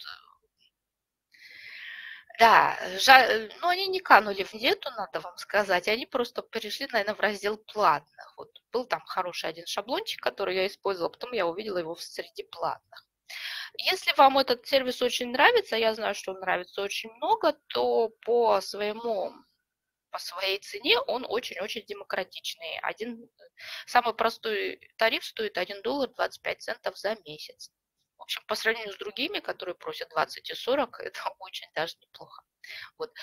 да, жаль, но они не канули в нету, надо вам сказать. Они просто перешли, наверное, в раздел платных. Вот был там хороший один шаблончик, который я использовала, потом я увидела его среди платных. Если вам этот сервис очень нравится, я знаю, что он нравится очень много, то по своей цене он очень-очень демократичный. Самый простой тариф стоит $1 25 центов за месяц. В общем, по сравнению с другими, которые просят 20 и 40, это очень даже неплохо. Вот.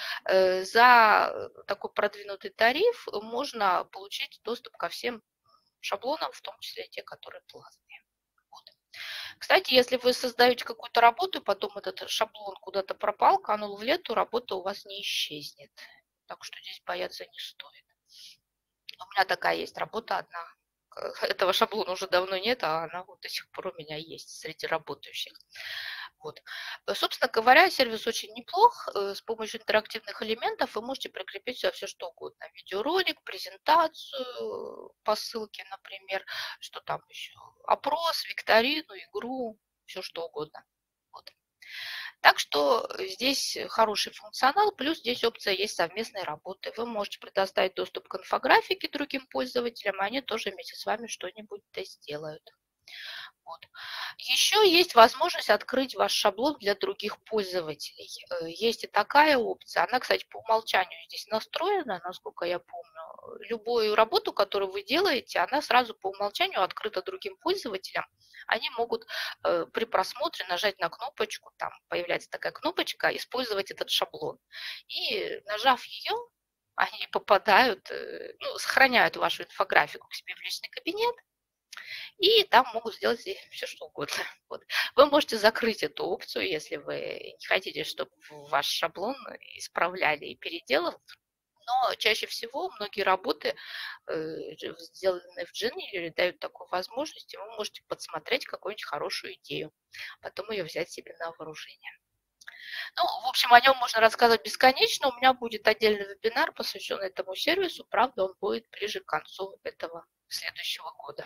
За такой продвинутый тариф можно получить доступ ко всем шаблонам, в том числе те, которые платные. Вот. Кстати, если вы создаете какую-то работу, и потом этот шаблон куда-то пропал, канул в лету, работа у вас не исчезнет. Так что здесь бояться не стоит. У меня такая есть работа одна. Этого шаблона уже давно нет, а она вот до сих пор у меня есть среди работающих. Вот. Собственно говоря, сервис очень неплох. С помощью интерактивных элементов вы можете прикрепить сюда все что угодно. Видеоролик, презентацию по ссылке, например, что там еще, опрос, викторину, игру, все что угодно. Вот. Так что здесь хороший функционал, плюс здесь опция есть совместной работы. Вы можете предоставить доступ к инфографике другим пользователям, и они тоже вместе с вами что-нибудь-то сделают. Вот. Еще есть возможность открыть ваш шаблон для других пользователей. Есть и такая опция. Она, кстати, по умолчанию здесь настроена, насколько я помню. Любую работу, которую вы делаете, она сразу по умолчанию открыта другим пользователям. Они могут при просмотре нажать на кнопочку, там появляется такая кнопочка «Использовать этот шаблон». И нажав ее, они попадают, сохраняют вашу инфографику к себе в личный кабинет, и там могут сделать все что угодно. Вот. Вы можете закрыть эту опцию, если вы не хотите, чтобы ваш шаблон исправляли и переделывали. Но чаще всего многие работы, сделанные в Gmail, дают такую возможность, и вы можете подсмотреть какую-нибудь хорошую идею, потом ее взять себе на вооружение. Ну, в общем, о нем можно рассказывать бесконечно. У меня будет отдельный вебинар, посвященный этому сервису. Правда, он будет ближе к концу этого следующего года.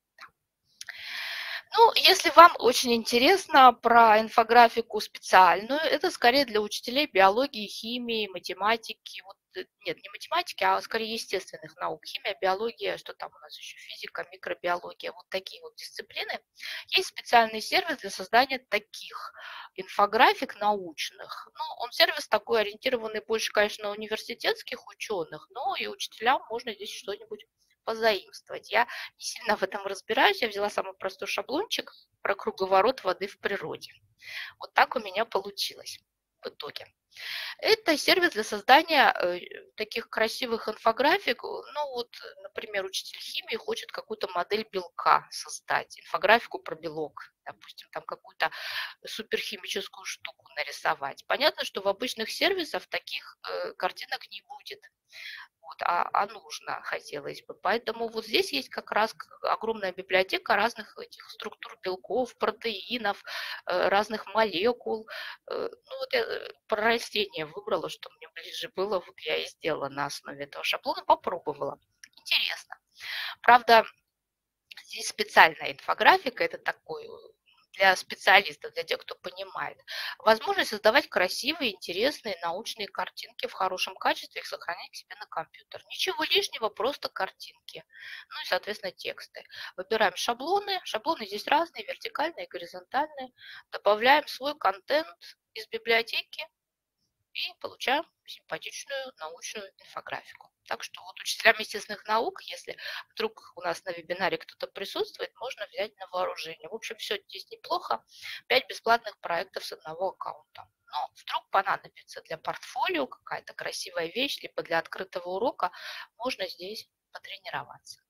Ну, если вам очень интересно про инфографику специальную, это скорее для учителей биологии, химии, математики. Вот, нет, не математики, а скорее естественных наук. Химия, биология, что там у нас еще, физика, микробиология, вот такие вот дисциплины. Есть специальный сервис для создания таких инфографик научных. Ну, он сервис такой, ориентированный больше, конечно, на университетских ученых, но и учителям можно здесь что-нибудь позаимствовать. Я не сильно в этом разбираюсь. Я взяла самый простой шаблончик про круговорот воды в природе. Вот так у меня получилось в итоге. Это сервис для создания таких красивых инфографик. Ну вот, например, учитель химии хочет какую-то модель белка создать, инфографику про белок, допустим, там какую-то суперхимическую штуку нарисовать. Понятно, что в обычных сервисах таких картинок не будет. Вот, а нужно, хотелось бы. Поэтому вот здесь есть как раз огромная библиотека разных этих структур белков, протеинов, разных молекул. Ну, вот я про растения выбрала, что мне ближе было. Вот я и сделала на основе этого шаблона, попробовала. Интересно. Правда, здесь специальная инфографика, это такой для специалистов, для тех, кто понимает. Возможность создавать красивые, интересные научные картинки в хорошем качестве, их сохранять к себе на компьютер. Ничего лишнего, просто картинки. Ну и, соответственно, тексты. Выбираем шаблоны. Шаблоны здесь разные, вертикальные, горизонтальные. Добавляем свой контент, из библиотеки и получаем симпатичную научную инфографику. Так что вот учителям естественных наук, если вдруг у нас на вебинаре кто-то присутствует, можно взять на вооружение. В общем, все здесь неплохо. 5 бесплатных проектов с одного аккаунта. Но вдруг понадобится для портфолио какая-то красивая вещь, либо для открытого урока, можно здесь потренироваться.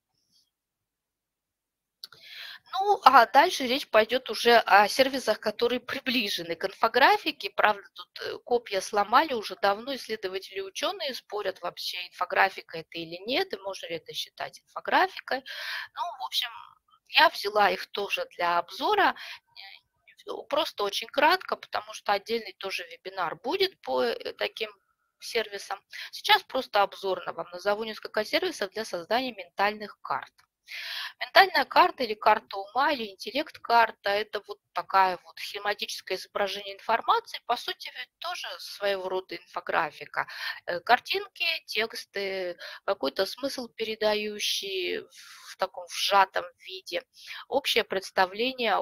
Ну, а дальше речь пойдет уже о сервисах, которые приближены к инфографике. Правда, тут копья сломали уже давно, исследователи и ученые спорят вообще, инфографика это или нет, и можно ли это считать инфографикой. Ну, в общем, я взяла их тоже для обзора, просто очень кратко, потому что отдельный тоже вебинар будет по таким сервисам. Сейчас просто обзорно вам назову несколько сервисов для создания ментальных карт. Ментальная карта или карта ума, или интеллект-карта– это вот такая вот схематическое изображение информации, по сути, ведь тоже своего рода инфографика. Картинки, тексты, какой-то смысл передающий в таком сжатом виде, общее представление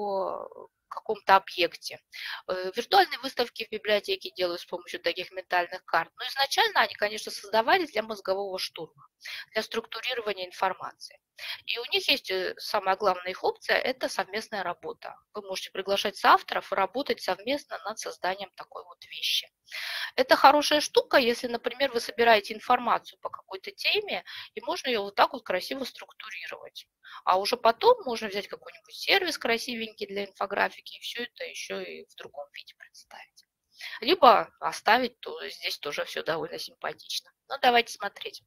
о каком-то объекте. Виртуальные выставки в библиотеке делают с помощью таких ментальных карт. Но изначально они, конечно, создавались для мозгового штурма, для структурирования информации. И у них есть самая главная их опция– это совместная работа. Вы можете приглашать соавторов и работать совместно над созданием такой вот вещи. Это хорошая штука, если, например, вы собираете информацию по какой-то теме, и можно ее вот так вот красиво структурировать. А уже потом можно взять какой-нибудь сервис красивенький для инфографики и все это еще и в другом виде представить. Либо оставить, то здесь тоже все довольно симпатично. Ну, давайте смотреть.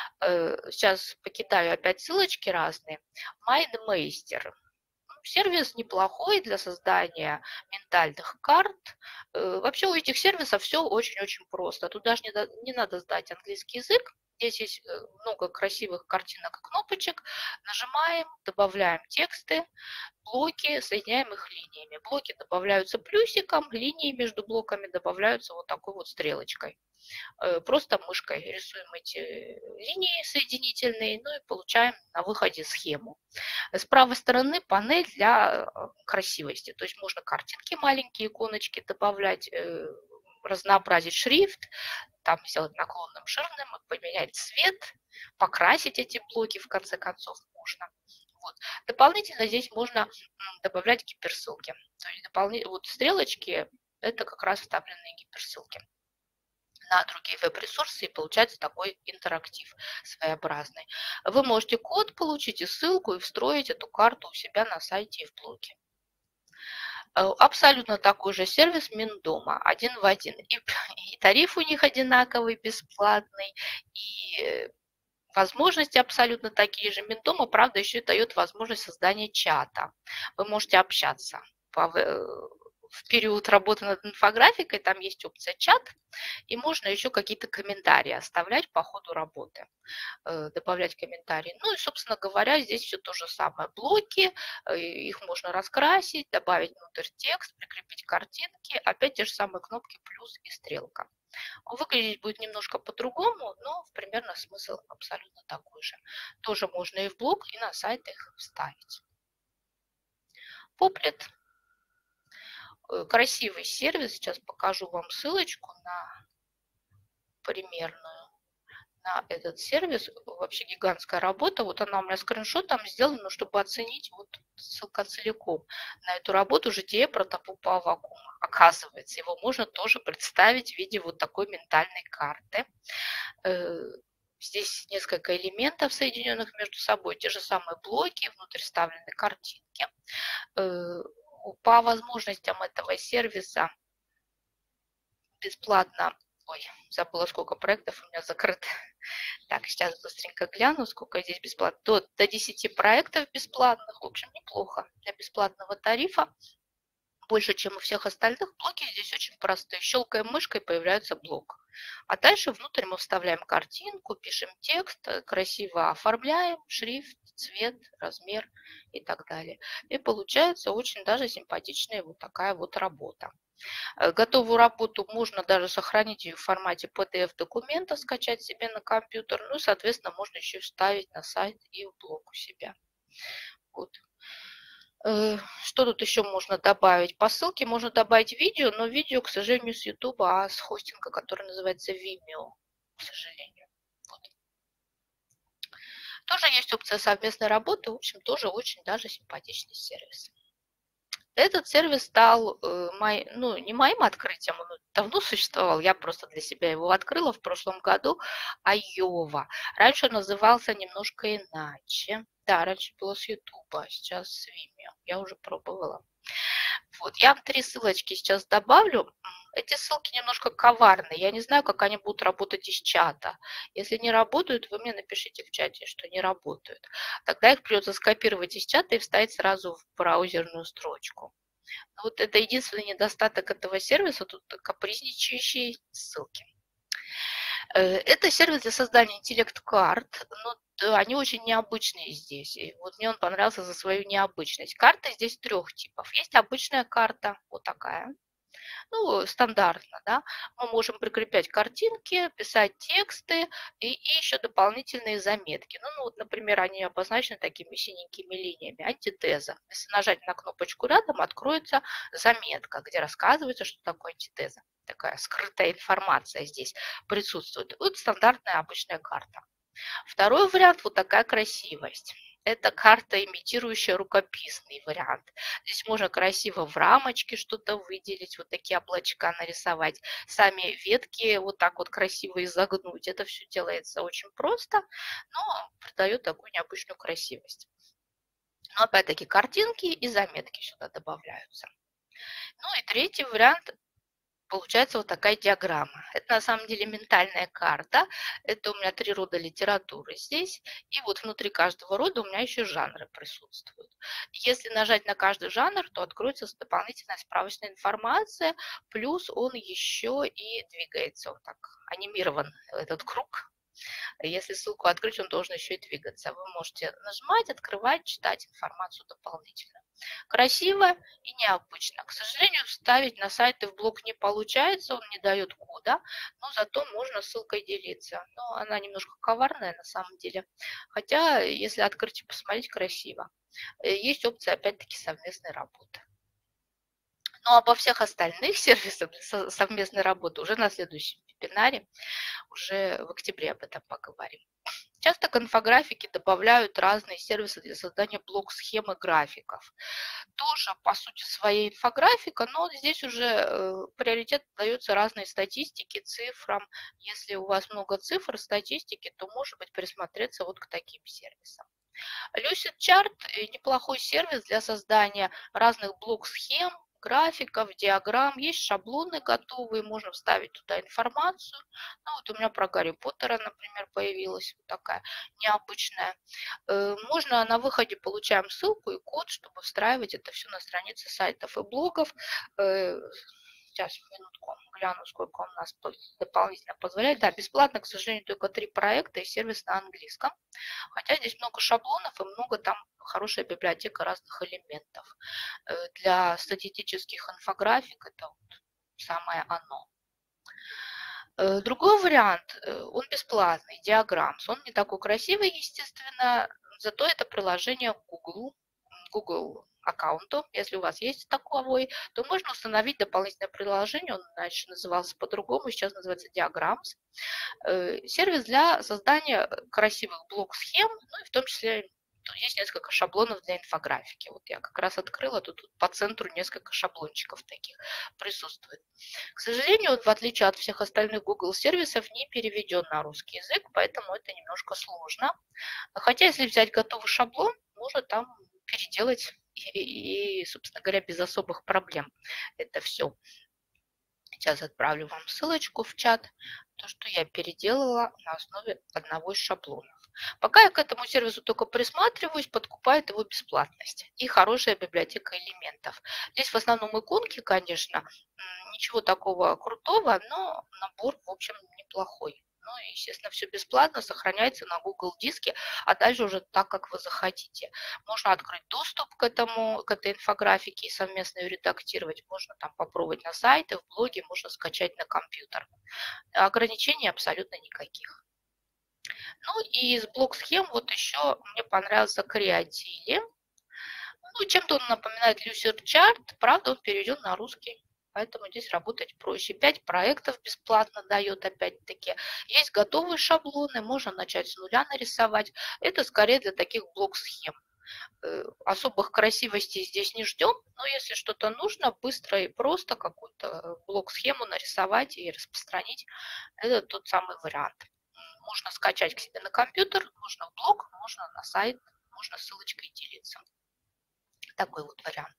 Сейчас покидаю опять ссылочки разные. MindMeister. Сервис неплохой для создания ментальных карт. Вообще у этих сервисов все очень-очень просто. Тут даже не надо сдать английский язык. Здесь есть много красивых картинок и кнопочек. Нажимаем, добавляем тексты, блоки, соединяем их линиями. Блоки добавляются плюсиком, линии между блоками добавляются вот такой вот стрелочкой. Просто мышкой рисуем эти линии соединительные, ну и получаем на выходе схему. С правой стороны панель для красивости, то есть можно картинки маленькие, иконочки добавлять, разнообразить шрифт, там сделать наклонным жирным, поменять цвет, покрасить эти блоки в конце концов можно. Вот. Дополнительно здесь можно добавлять гиперссылки. То есть вот стрелочки это как раз вставленные гиперссылки на другие веб-ресурсы, и получается такой интерактив своеобразный. Вы можете код получить и ссылку, и встроить эту карту у себя на сайте и в блоге. Абсолютно такой же сервис Миндома, один в один. И тариф у них одинаковый, бесплатный, и возможности абсолютно такие же. Миндома, правда, еще и дает возможность создания чата. Вы можете общаться в период работы над инфографикой, там есть опция чат, и можно еще какие-то комментарии оставлять по ходу работы, добавлять комментарии. Ну и, собственно говоря, здесь все то же самое. Блоки, их можно раскрасить, добавить внутрь текст, прикрепить картинки, опять те же самые кнопки плюс и стрелка. Выглядеть будет немножко по-другому, но примерно смысл абсолютно такой же. Тоже можно и в блог, и на сайт их вставить. Поплет. Красивый сервис. Сейчас покажу вам ссылочку на примерную на этот сервис. Вообще гигантская работа. Вот она у меня скриншотом сделана, чтобы оценить вот ссылка целиком на эту работу «Житие протопопа вакуума». Оказывается, его можно тоже представить в виде вот такой ментальной карты. Здесь несколько элементов, соединенных между собой, те же самые блоки, внутрь вставлены картинки. По возможностям этого сервиса бесплатно, ой, забыла, сколько проектов у меня закрыто. Так, сейчас быстренько гляну, сколько здесь бесплатно. До 10 проектов бесплатных, в общем, неплохо для бесплатного тарифа. Больше, чем у всех остальных. Блоки здесь очень простые. Щелкаем мышкой, появляется блок. А дальше внутрь мы вставляем картинку, пишем текст, красиво оформляем, шрифт, цвет, размер и так далее. И получается очень даже симпатичная вот такая вот работа. Готовую работу можно даже сохранить ее в формате PDF-документа, скачать себе на компьютер. Ну, соответственно, можно еще и вставить на сайт и в блог у себя. Вот. Что тут еще можно добавить? По ссылке можно добавить видео, но видео, к сожалению, с YouTube, а с хостинга, который называется Vimeo, к сожалению. Вот. Тоже есть опция совместной работы, в общем, тоже очень даже симпатичный сервис. Этот сервис стал ну, не моим открытием, он давно существовал, я просто для себя его открыла в прошлом году, Айова. Раньше он назывался немножко иначе. Да, раньше было с YouTube, а сейчас с Vimeo. Я уже пробовала. Вот, я вам 3 ссылочки сейчас добавлю. Эти ссылки немножко коварные. Я не знаю, как они будут работать из чата. Если не работают, вы мне напишите в чате, что не работают. Тогда их придется скопировать из чата и вставить сразу в браузерную строчку. Вот это единственный недостаток этого сервиса, тут капризничающие ссылки. Это сервис для создания интеллект-карт, но они очень необычные здесь. И вот мне он понравился за свою необычность. Карты здесь 3 типов. Есть обычная карта, вот такая, ну, стандартно, да. Мы можем прикреплять картинки, писать тексты и еще дополнительные заметки. Ну, вот, например, они обозначены такими синенькими линиями. Антитеза. Если нажать на кнопочку рядом, откроется заметка, где рассказывается, что такое антитеза. Такая скрытая информация здесь присутствует. Вот стандартная обычная карта. Второй вариант – вот такая красивость. Это карта, имитирующая рукописный вариант. Здесь можно красиво в рамочке что-то выделить, вот такие облачка нарисовать, сами ветки вот так вот красиво изогнуть. Это все делается очень просто, но придает такую необычную красивость. Но опять-таки картинки и заметки сюда добавляются. Ну и третий вариант получается вот такая диаграмма. Это на самом деле ментальная карта. Это у меня 3 рода литературы здесь. И вот внутри каждого рода у меня еще жанры присутствуют. Если нажать на каждый жанр, то откроется дополнительная справочная информация. Плюс он еще и двигается. Вот так анимирован этот круг. Если ссылку открыть, он должен еще и двигаться. Вы можете нажимать, открывать, читать информацию дополнительно. Красиво и необычно. К сожалению, вставить на сайты в блог не получается, он не дает кода, но зато можно ссылкой делиться. Но она немножко коварная на самом деле. Хотя, если открыть и посмотреть, красиво. Есть опция, опять-таки, совместной работы. Но обо всех остальных сервисах для совместной работы уже на следующем вебинаре, уже в октябре об этом поговорим. Часто к инфографике добавляют разные сервисы для создания блок-схем и графиков. Тоже, по сути, своей инфографика, но здесь уже приоритет дается разной статистике, цифрам. Если у вас много цифр, статистики, то, может быть, присмотреться вот к таким сервисам. Lucid Chart – неплохой сервис для создания разных блок-схем, графиков, диаграмм. Есть шаблоны готовые, можно вставить туда информацию. Ну, вот у меня про Гарри Поттера, например, появилась вот такая необычная. Можно на выходе получаем ссылку и код, чтобы встраивать это все на страницы сайтов и блогов. Сейчас, минутку, гляну, сколько он нас дополнительно позволяет. Да, бесплатно, к сожалению, только 3 проекта и сервис на английском. Хотя здесь много шаблонов и много там хорошая библиотека разных элементов. Для статистических инфографик это вот самое оно. Другой вариант, он бесплатный, Diagrams. Он не такой красивый, естественно, зато это приложение Google аккаунту. Если у вас есть таковой, то можно установить дополнительное приложение. Он раньше назывался по-другому, сейчас называется Diagrams. Сервис для создания красивых блок-схем, ну и в том числе есть несколько шаблонов для инфографики. Вот я как раз открыла, тут по центру несколько шаблончиков таких присутствует. К сожалению, он, в отличие от всех остальных Google сервисов, не переведен на русский язык, поэтому это немножко сложно. Хотя, если взять готовый шаблон, можно там переделать и, собственно говоря, без особых проблем это все. Сейчас отправлю вам ссылочку в чат, то, что я переделала на основе одного из шаблонов. Пока я к этому сервису только присматриваюсь, подкупает его бесплатность и хорошая библиотека элементов. Здесь в основном иконки, конечно, ничего такого крутого, но набор, в общем, неплохой. Ну и, естественно, все бесплатно, сохраняется на Google диске, а дальше уже так, как вы захотите. Можно открыть доступ к этой инфографике и совместно ее редактировать. Можно там попробовать на сайте, в блоге, можно скачать на компьютер. Ограничений абсолютно никаких. Ну и из блок-схем вот еще мне понравился Creatili. Ну, чем-то он напоминает Lucidchart, правда, он переведен на русский. Поэтому здесь работать проще. 5 проектов бесплатно дает, опять-таки. Есть готовые шаблоны, можно начать с нуля нарисовать. Это скорее для таких блок-схем. Особых красивостей здесь не ждем, но если что-то нужно, быстро и просто какую-то блок-схему нарисовать и распространить, это тот самый вариант. Можно скачать к себе на компьютер, можно в блог, можно на сайт, можно ссылочкой делиться. Такой вот вариант.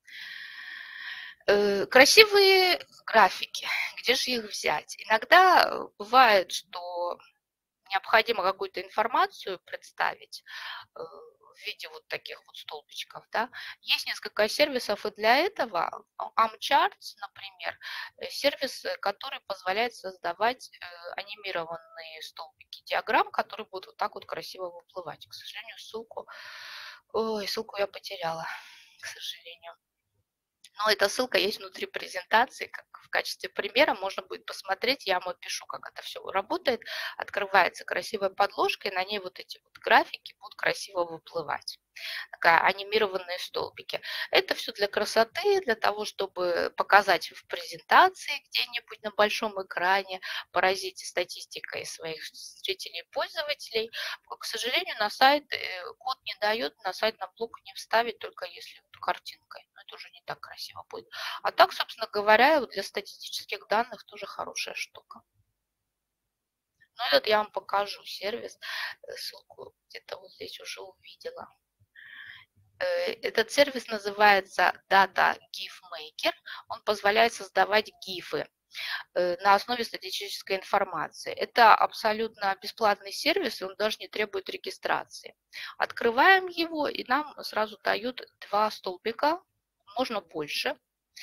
Красивые графики. Где же их взять? Иногда бывает, что необходимо какую-то информацию представить в виде вот таких вот столбичков. Да? Есть несколько сервисов и для этого. Amcharts, например, сервис, который позволяет создавать анимированные столбики диаграмм, которые будут вот так вот красиво выплывать. К сожалению, ссылку я потеряла, к сожалению. Но эта ссылка есть внутри презентации, как в качестве примера можно будет посмотреть. Я вам опишу, как это все работает. Открывается красивая подложка, и на ней вот эти вот графики будут красиво выплывать. Такая анимированные столбики. Это все для красоты, для того, чтобы показать в презентации где-нибудь на большом экране, поразить статистикой своих зрителей и пользователей. К сожалению, на сайт код не дает, на сайт на блок не вставить, только если картинкой. Но это уже не так красиво будет. А так, собственно говоря, вот для статистических данных тоже хорошая штука. Ну, этот я вам покажу сервис. Ссылку где-то вот здесь уже увидела. Этот сервис называется Data GIF Maker. Он позволяет создавать гифы на основе статистической информации. Это абсолютно бесплатный сервис, и он даже не требует регистрации. Открываем его, и нам сразу дают 2 столбика, можно больше.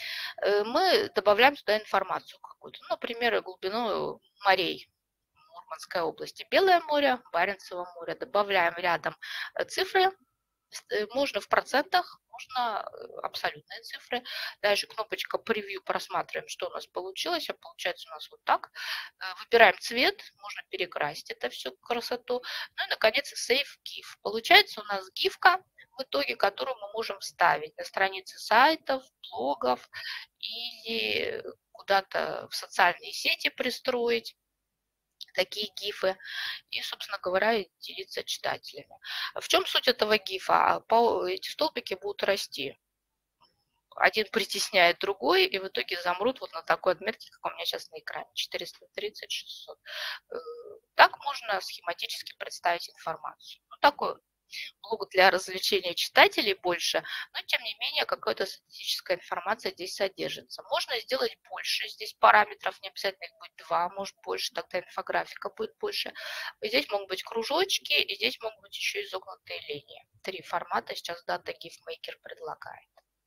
Мы добавляем сюда информацию какую-то, ну, например, глубину морей. Мурманской области. Белое море, Баренцево море. Добавляем рядом цифры. Можно в процентах, можно абсолютные цифры. Дальше кнопочка превью, просматриваем, что у нас получилось. А получается у нас вот так. Выбираем цвет, можно перекрасить это все красоту. Ну и, наконец, Save GIF. Получается у нас гифка, в итоге, которую мы можем вставить на страницы сайтов, блогов или куда-то в социальные сети пристроить такие гифы и, собственно говоря, делиться читателями. В чем суть этого гифа? Эти столбики будут расти. Один притесняет другой, и в итоге замрут вот на такой отметке, как у меня сейчас на экране, 430, 600. Так можно схематически представить информацию. Ну, такой блог для развлечения читателей больше, но тем не менее какая-то статистическая информация здесь содержится. Можно сделать больше, здесь параметров не обязательно их будет 2, может больше, тогда инфографика будет больше. Здесь могут быть кружочки, и здесь могут быть еще изогнутые линии. 3 формата сейчас Data GIF Maker предлагает.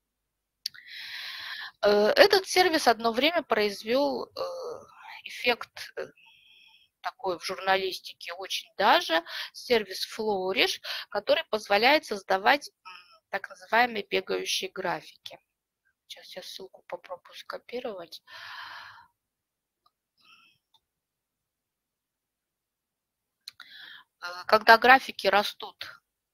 Этот сервис одно время произвел эффект такой в журналистике очень даже, сервис Flourish, который позволяет создавать так называемые бегающие графики. Сейчас я ссылку попробую скопировать. Когда графики растут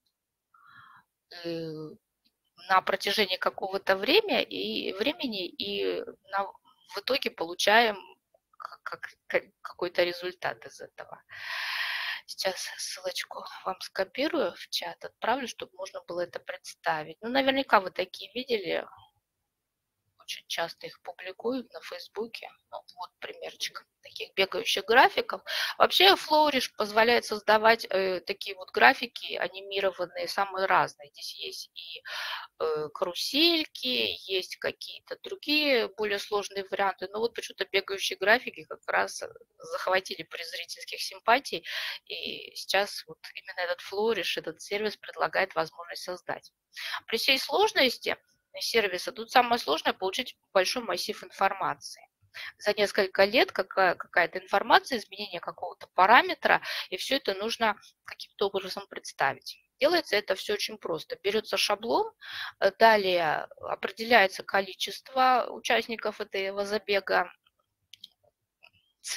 на протяжении какого-то времени, и в итоге получаем какой-то результат из этого. Сейчас ссылочку вам скопирую в чат, отправлю, чтобы можно было это представить. Ну, наверняка вы такие видели. Очень часто их публикуют на Фейсбуке. Ну, вот примерчик таких бегающих графиков. Вообще Flourish позволяет создавать такие вот графики анимированные, самые разные. Здесь есть и карусельки, есть какие-то другие более сложные варианты. Но вот почему-то бегающие графики как раз захватили приз зрительских симпатий. И сейчас вот именно этот Flourish, этот сервис предлагает возможность создать. При всей сложности сервиса тут самое сложное получить большой массив информации. За несколько лет какая-то информация, изменение какого-то параметра, и все это нужно каким-то образом представить. Делается это все очень просто. Берется шаблон, далее определяется количество участников этого забега,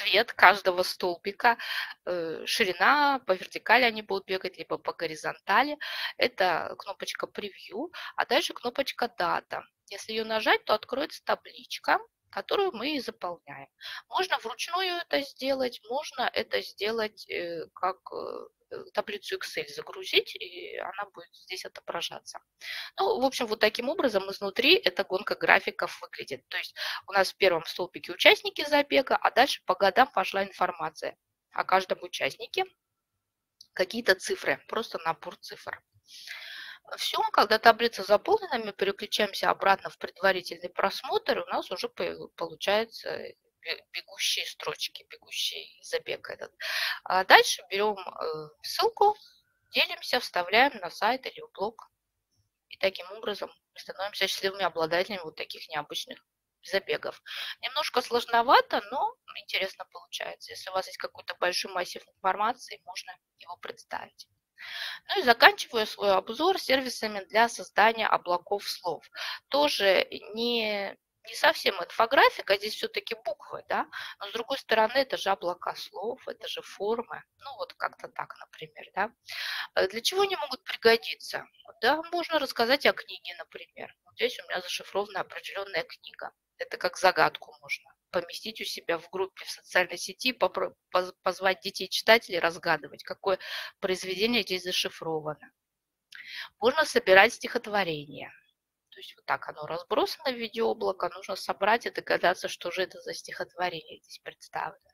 цвет каждого столбика, ширина, по вертикали они будут бегать, либо по горизонтали. Это кнопочка «Превью», а дальше кнопочка «Дата». Если ее нажать, то откроется табличка, которую мы и заполняем. Можно вручную это сделать, можно это сделать как таблицу Excel загрузить, и она будет здесь отображаться. Ну, в общем, вот таким образом изнутри эта гонка графиков выглядит. То есть у нас в первом столбике участники забега, а дальше по годам пошла информация о каждом участнике, какие-то цифры, просто набор цифр. Все, когда таблица заполнена, мы переключаемся обратно в предварительный просмотр, и у нас уже получается бегущие строчки, бегущий забег этот. А дальше берем ссылку, делимся, вставляем на сайт или в блог. И таким образом мы становимся счастливыми обладателями вот таких необычных забегов. Немножко сложновато, но интересно получается. Если у вас есть какой-то большой массив информации, можно его представить. Ну и заканчиваю свой обзор сервисами для создания облаков слов. Тоже не совсем инфографика, здесь все-таки буквы, да, но с другой стороны это же облака слов, это же формы, ну вот как-то так, например, да. Для чего они могут пригодиться? Да, можно рассказать о книге, например. Вот здесь у меня зашифрована определенная книга. Это как загадку можно поместить у себя в группе в социальной сети, позвать детей-читателей разгадывать, какое произведение здесь зашифровано. Можно собирать стихотворения. То есть вот так оно разбросано в виде облака, нужно собрать и догадаться, что же это за стихотворение здесь представлено.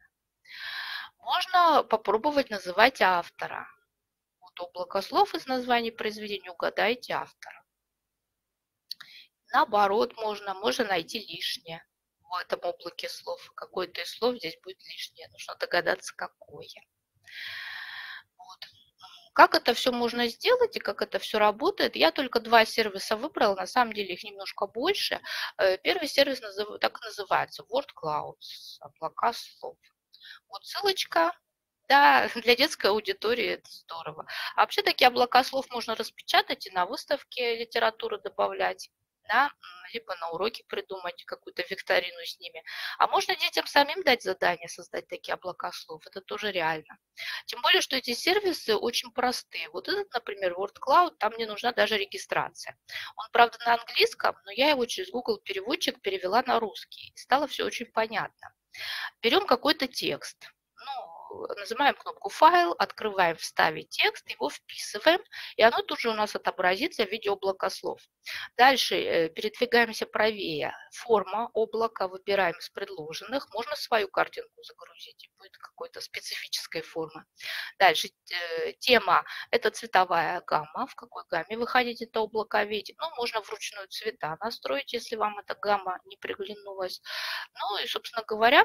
Можно попробовать называть автора. Вот облако слов из названия произведения, угадайте автора. Наоборот, можно найти лишнее в этом облаке слов. Какое-то из слов здесь будет лишнее. Нужно догадаться, какое. Вот. Как это все можно сделать и как это все работает? Я только 2 сервиса выбрала, на самом деле их немножко больше. Первый сервис так и называется Word Clouds, облака слов. Вот ссылочка. Да, для детской аудитории это здорово. А вообще такие облака слов можно распечатать и на выставке литературы добавлять, да, либо на уроке придумать какую-то викторину с ними. А можно детям самим дать задание создать такие облака слов. Это тоже реально. Тем более, что эти сервисы очень простые. Вот этот, например, Word Cloud, там не нужна даже регистрация. Он, правда, на английском, но я его через Google переводчик перевела на русский. И стало все очень понятно. Берем какой-то текст. Нажимаем кнопку «Файл», открываем «Вставить текст», его вписываем, и оно тут же у нас отобразится в виде облака слов. Дальше передвигаемся правее. Форма облака выбираем из предложенных. Можно свою картинку загрузить, будет какой-то специфической формы. Дальше тема – это цветовая гамма. В какой гамме вы хотите это облако видеть. Ну, можно вручную цвета настроить, если вам эта гамма не приглянулась. Ну и, собственно говоря,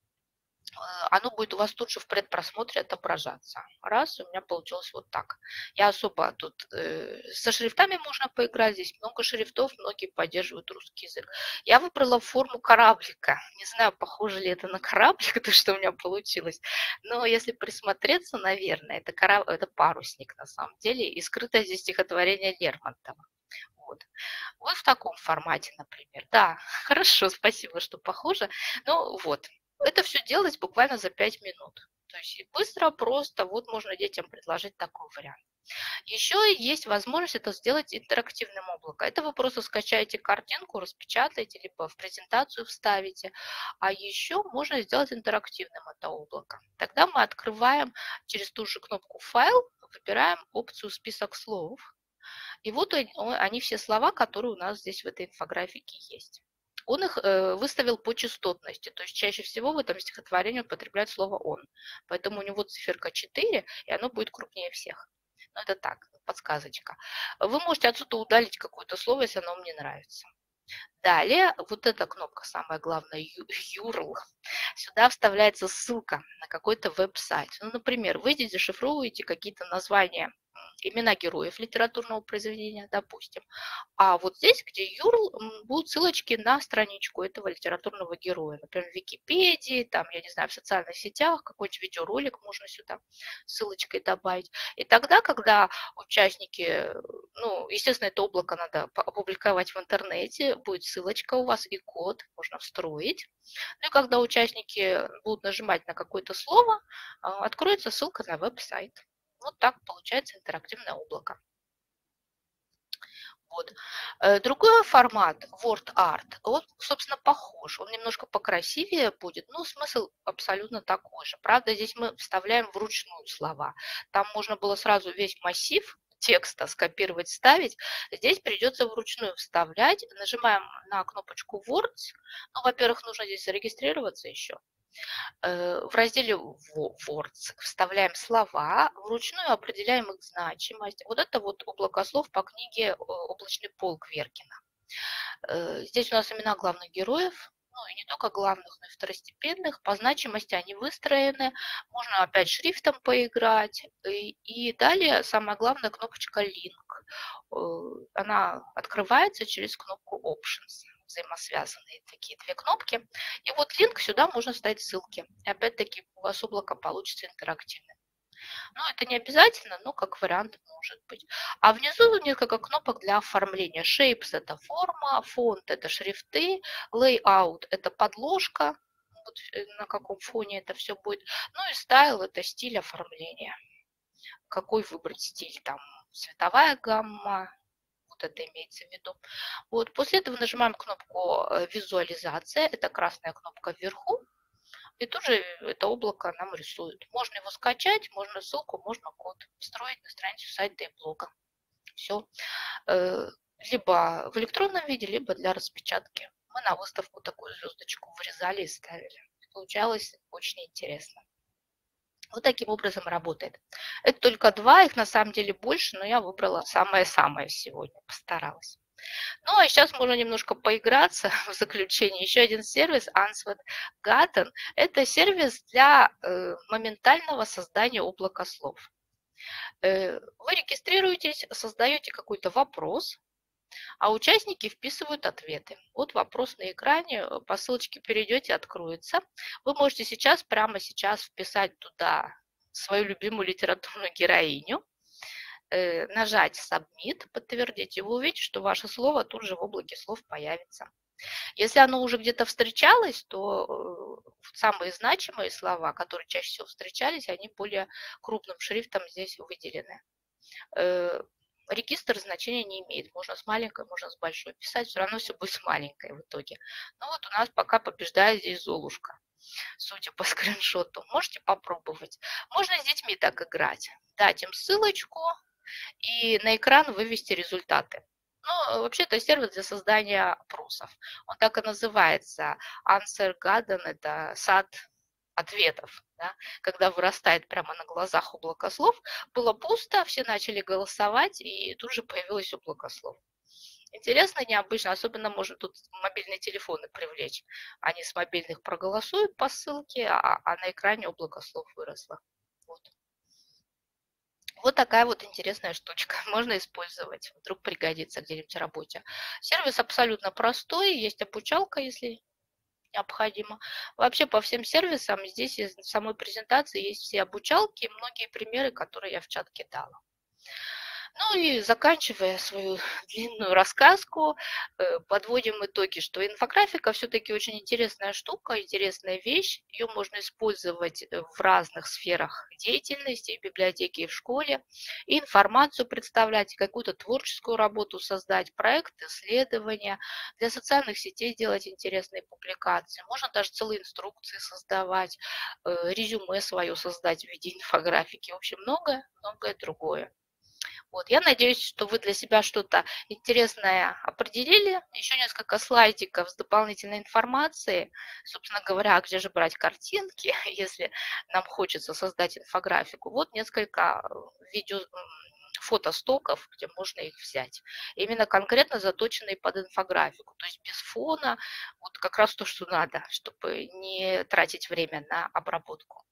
оно будет у вас тут же в предпросмотре отображаться. Раз, у меня получилось вот так. Я особо тут со шрифтами можно поиграть, здесь много шрифтов, многие поддерживают русский язык. Я выбрала форму кораблика. Не знаю, похоже ли это на кораблик, то, что у меня получилось. Но если присмотреться, наверное, это парусник на самом деле. И скрытое здесь стихотворение Лермонтова. Вот в таком формате, например. Да, хорошо, спасибо, что похоже. Ну вот, это все делать буквально за 5 минут. То есть быстро, просто, вот можно детям предложить такой вариант. Еще есть возможность это сделать интерактивным облаком. Это вы просто скачаете картинку, распечатаете, либо в презентацию вставите. А еще можно сделать интерактивным это облако. Тогда мы открываем через ту же кнопку «Файл», выбираем опцию «Список слов». И вот они все слова, которые у нас здесь в этой инфографике есть. Он их выставил по частотности, то есть чаще всего в этом стихотворении употребляет слово «он». Поэтому у него циферка 4, и оно будет крупнее всех. Ну, это так, подсказочка. Вы можете отсюда удалить какое-то слово, если оно вам не нравится. Далее, вот эта кнопка, самое главное, URL. Сюда вставляется ссылка на какой-то веб-сайт. Ну, например, вы здесь зашифровываете какие-то названия имена героев литературного произведения, допустим. А вот здесь, где URL, будут ссылочки на страничку этого литературного героя. Например, в Википедии, там, я не знаю, в социальных сетях, какой-нибудь видеоролик можно сюда ссылочкой добавить. И тогда, когда участники, ну, естественно, это облако надо опубликовать в интернете, будет ссылочка у вас и код можно встроить. Ну и когда участники будут нажимать на какое-то слово, откроется ссылка на веб-сайт. Вот так получается интерактивное облако. Вот. Другой формат, Word Art, он, собственно, похож. Он немножко покрасивее будет, но смысл абсолютно такой же. Правда, здесь мы вставляем вручную слова. Там можно было сразу весь массив текста скопировать, вставить. Здесь придется вручную вставлять. Нажимаем на кнопочку Words. Ну, во-первых, нужно здесь зарегистрироваться еще. В разделе Words вставляем слова, вручную определяем их значимость. Вот это вот облако слов по книге «Облачный полк» Веркина. Здесь у нас имена главных героев, ну и не только главных, но и второстепенных. По значимости они выстроены. Можно опять шрифтом поиграть. И далее самая главная кнопочка Link. Она открывается через кнопку Options, взаимосвязанные такие две кнопки. И вот линк сюда можно ставить ссылки. И опять-таки у вас облако получится интерактивным. Ну, это не обязательно, но как вариант может быть. А внизу несколько кнопок для оформления. Shapes – это форма, Font – это шрифты, Layout – это подложка, вот на каком фоне это все будет. Ну и Style – это стиль оформления. Какой выбрать стиль? Там цветовая гамма, вот это имеется в виду. Вот, после этого нажимаем кнопку «Визуализация», это красная кнопка вверху, и тут же это облако нам рисует. Можно его скачать, можно ссылку, можно код встроить на страницу сайта и блога. Все. Либо в электронном виде, либо для распечатки. Мы на выставку такую звездочку вырезали и ставили. Получалось очень интересно. Вот таким образом работает. Это только два, их на самом деле больше, но я выбрала самое-самое сегодня, постаралась. Ну, а сейчас можно немножко поиграться в заключение. Еще один сервис, Answet Garden, это сервис для моментального создания облака слов. Вы регистрируетесь, создаете какой-то вопрос, а участники вписывают ответы. Вот вопрос на экране, по ссылочке перейдете, откроется. Вы можете прямо сейчас вписать туда свою любимую литературную героиню, нажать Submit, подтвердить, и вы увидите, что ваше слово тут же в облаке слов появится. Если оно уже где-то встречалось, то самые значимые слова, которые чаще всего встречались, они более крупным шрифтом здесь выделены. Регистр значения не имеет. Можно с маленькой, можно с большой писать, все равно все будет с маленькой в итоге. Ну вот у нас пока побеждает здесь Золушка, судя по скриншоту. Можете попробовать. Можно с детьми так играть. Дать им ссылочку и на экран вывести результаты. Ну, вообще, это сервис для создания опросов. Он так и называется. Answer Garden – это сад ответов. Да? Когда вырастает прямо на глазах облако слов, было пусто, все начали голосовать, и тут же появилось облако слов. Интересно, необычно, особенно можно тут мобильные телефоны привлечь. Они с мобильных проголосуют по ссылке, а на экране облако слов выросло. Вот. Вот такая вот интересная штучка. Можно использовать, вдруг пригодится где-нибудь в работе. Сервис абсолютно простой, есть обучалка, если необходимо. Вообще по всем сервисам здесь в самой презентации есть все обучалки, многие примеры, которые я в чат кидала. Ну и заканчивая свою длинную рассказку, подводим итоги, что инфографика все-таки очень интересная штука, интересная вещь. Ее можно использовать в разных сферах деятельности, в библиотеке и в школе. И информацию представлять, какую-то творческую работу создать, проект исследования. Для социальных сетей делать интересные публикации. Можно даже целые инструкции создавать, резюме свое создать в виде инфографики. В общем, многое другое. Вот, я надеюсь, что вы для себя что-то интересное определили. Еще несколько слайдиков с дополнительной информацией. Собственно говоря, где же брать картинки, если нам хочется создать инфографику. Вот несколько видео, фотостоков, где можно их взять. Именно конкретно заточенные под инфографику, то есть без фона. Вот как раз то, что надо, чтобы не тратить время на обработку.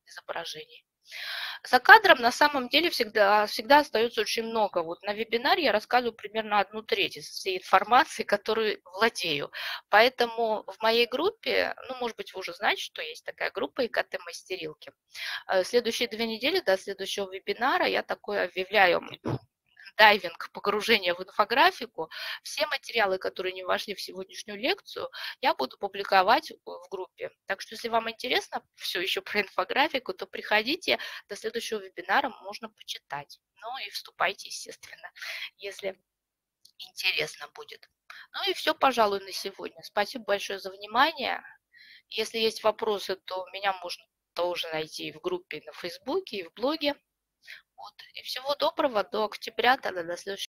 изображений. За кадром на самом деле всегда остается очень много. Вот на вебинаре я рассказываю примерно 1/3 из всей информации, которой владею. Поэтому в моей группе, ну, может быть, вы уже знаете, что есть такая группа ИКТ-мастерилки. Следующие 2 недели до следующего вебинара я такое объявляю дайвинг, погружение в инфографику. Все материалы, которые не вошли в сегодняшнюю лекцию, я буду публиковать в группе. Так что, если вам интересно все еще про инфографику, то приходите, до следующего вебинара можно почитать. Ну и вступайте, естественно, если интересно будет. Ну и все, пожалуй, на сегодня. Спасибо большое за внимание. Если есть вопросы, то меня можно тоже найти в группе на Фейсбуке и в блоге. Вот. И всего доброго до октября, тогда до следующего.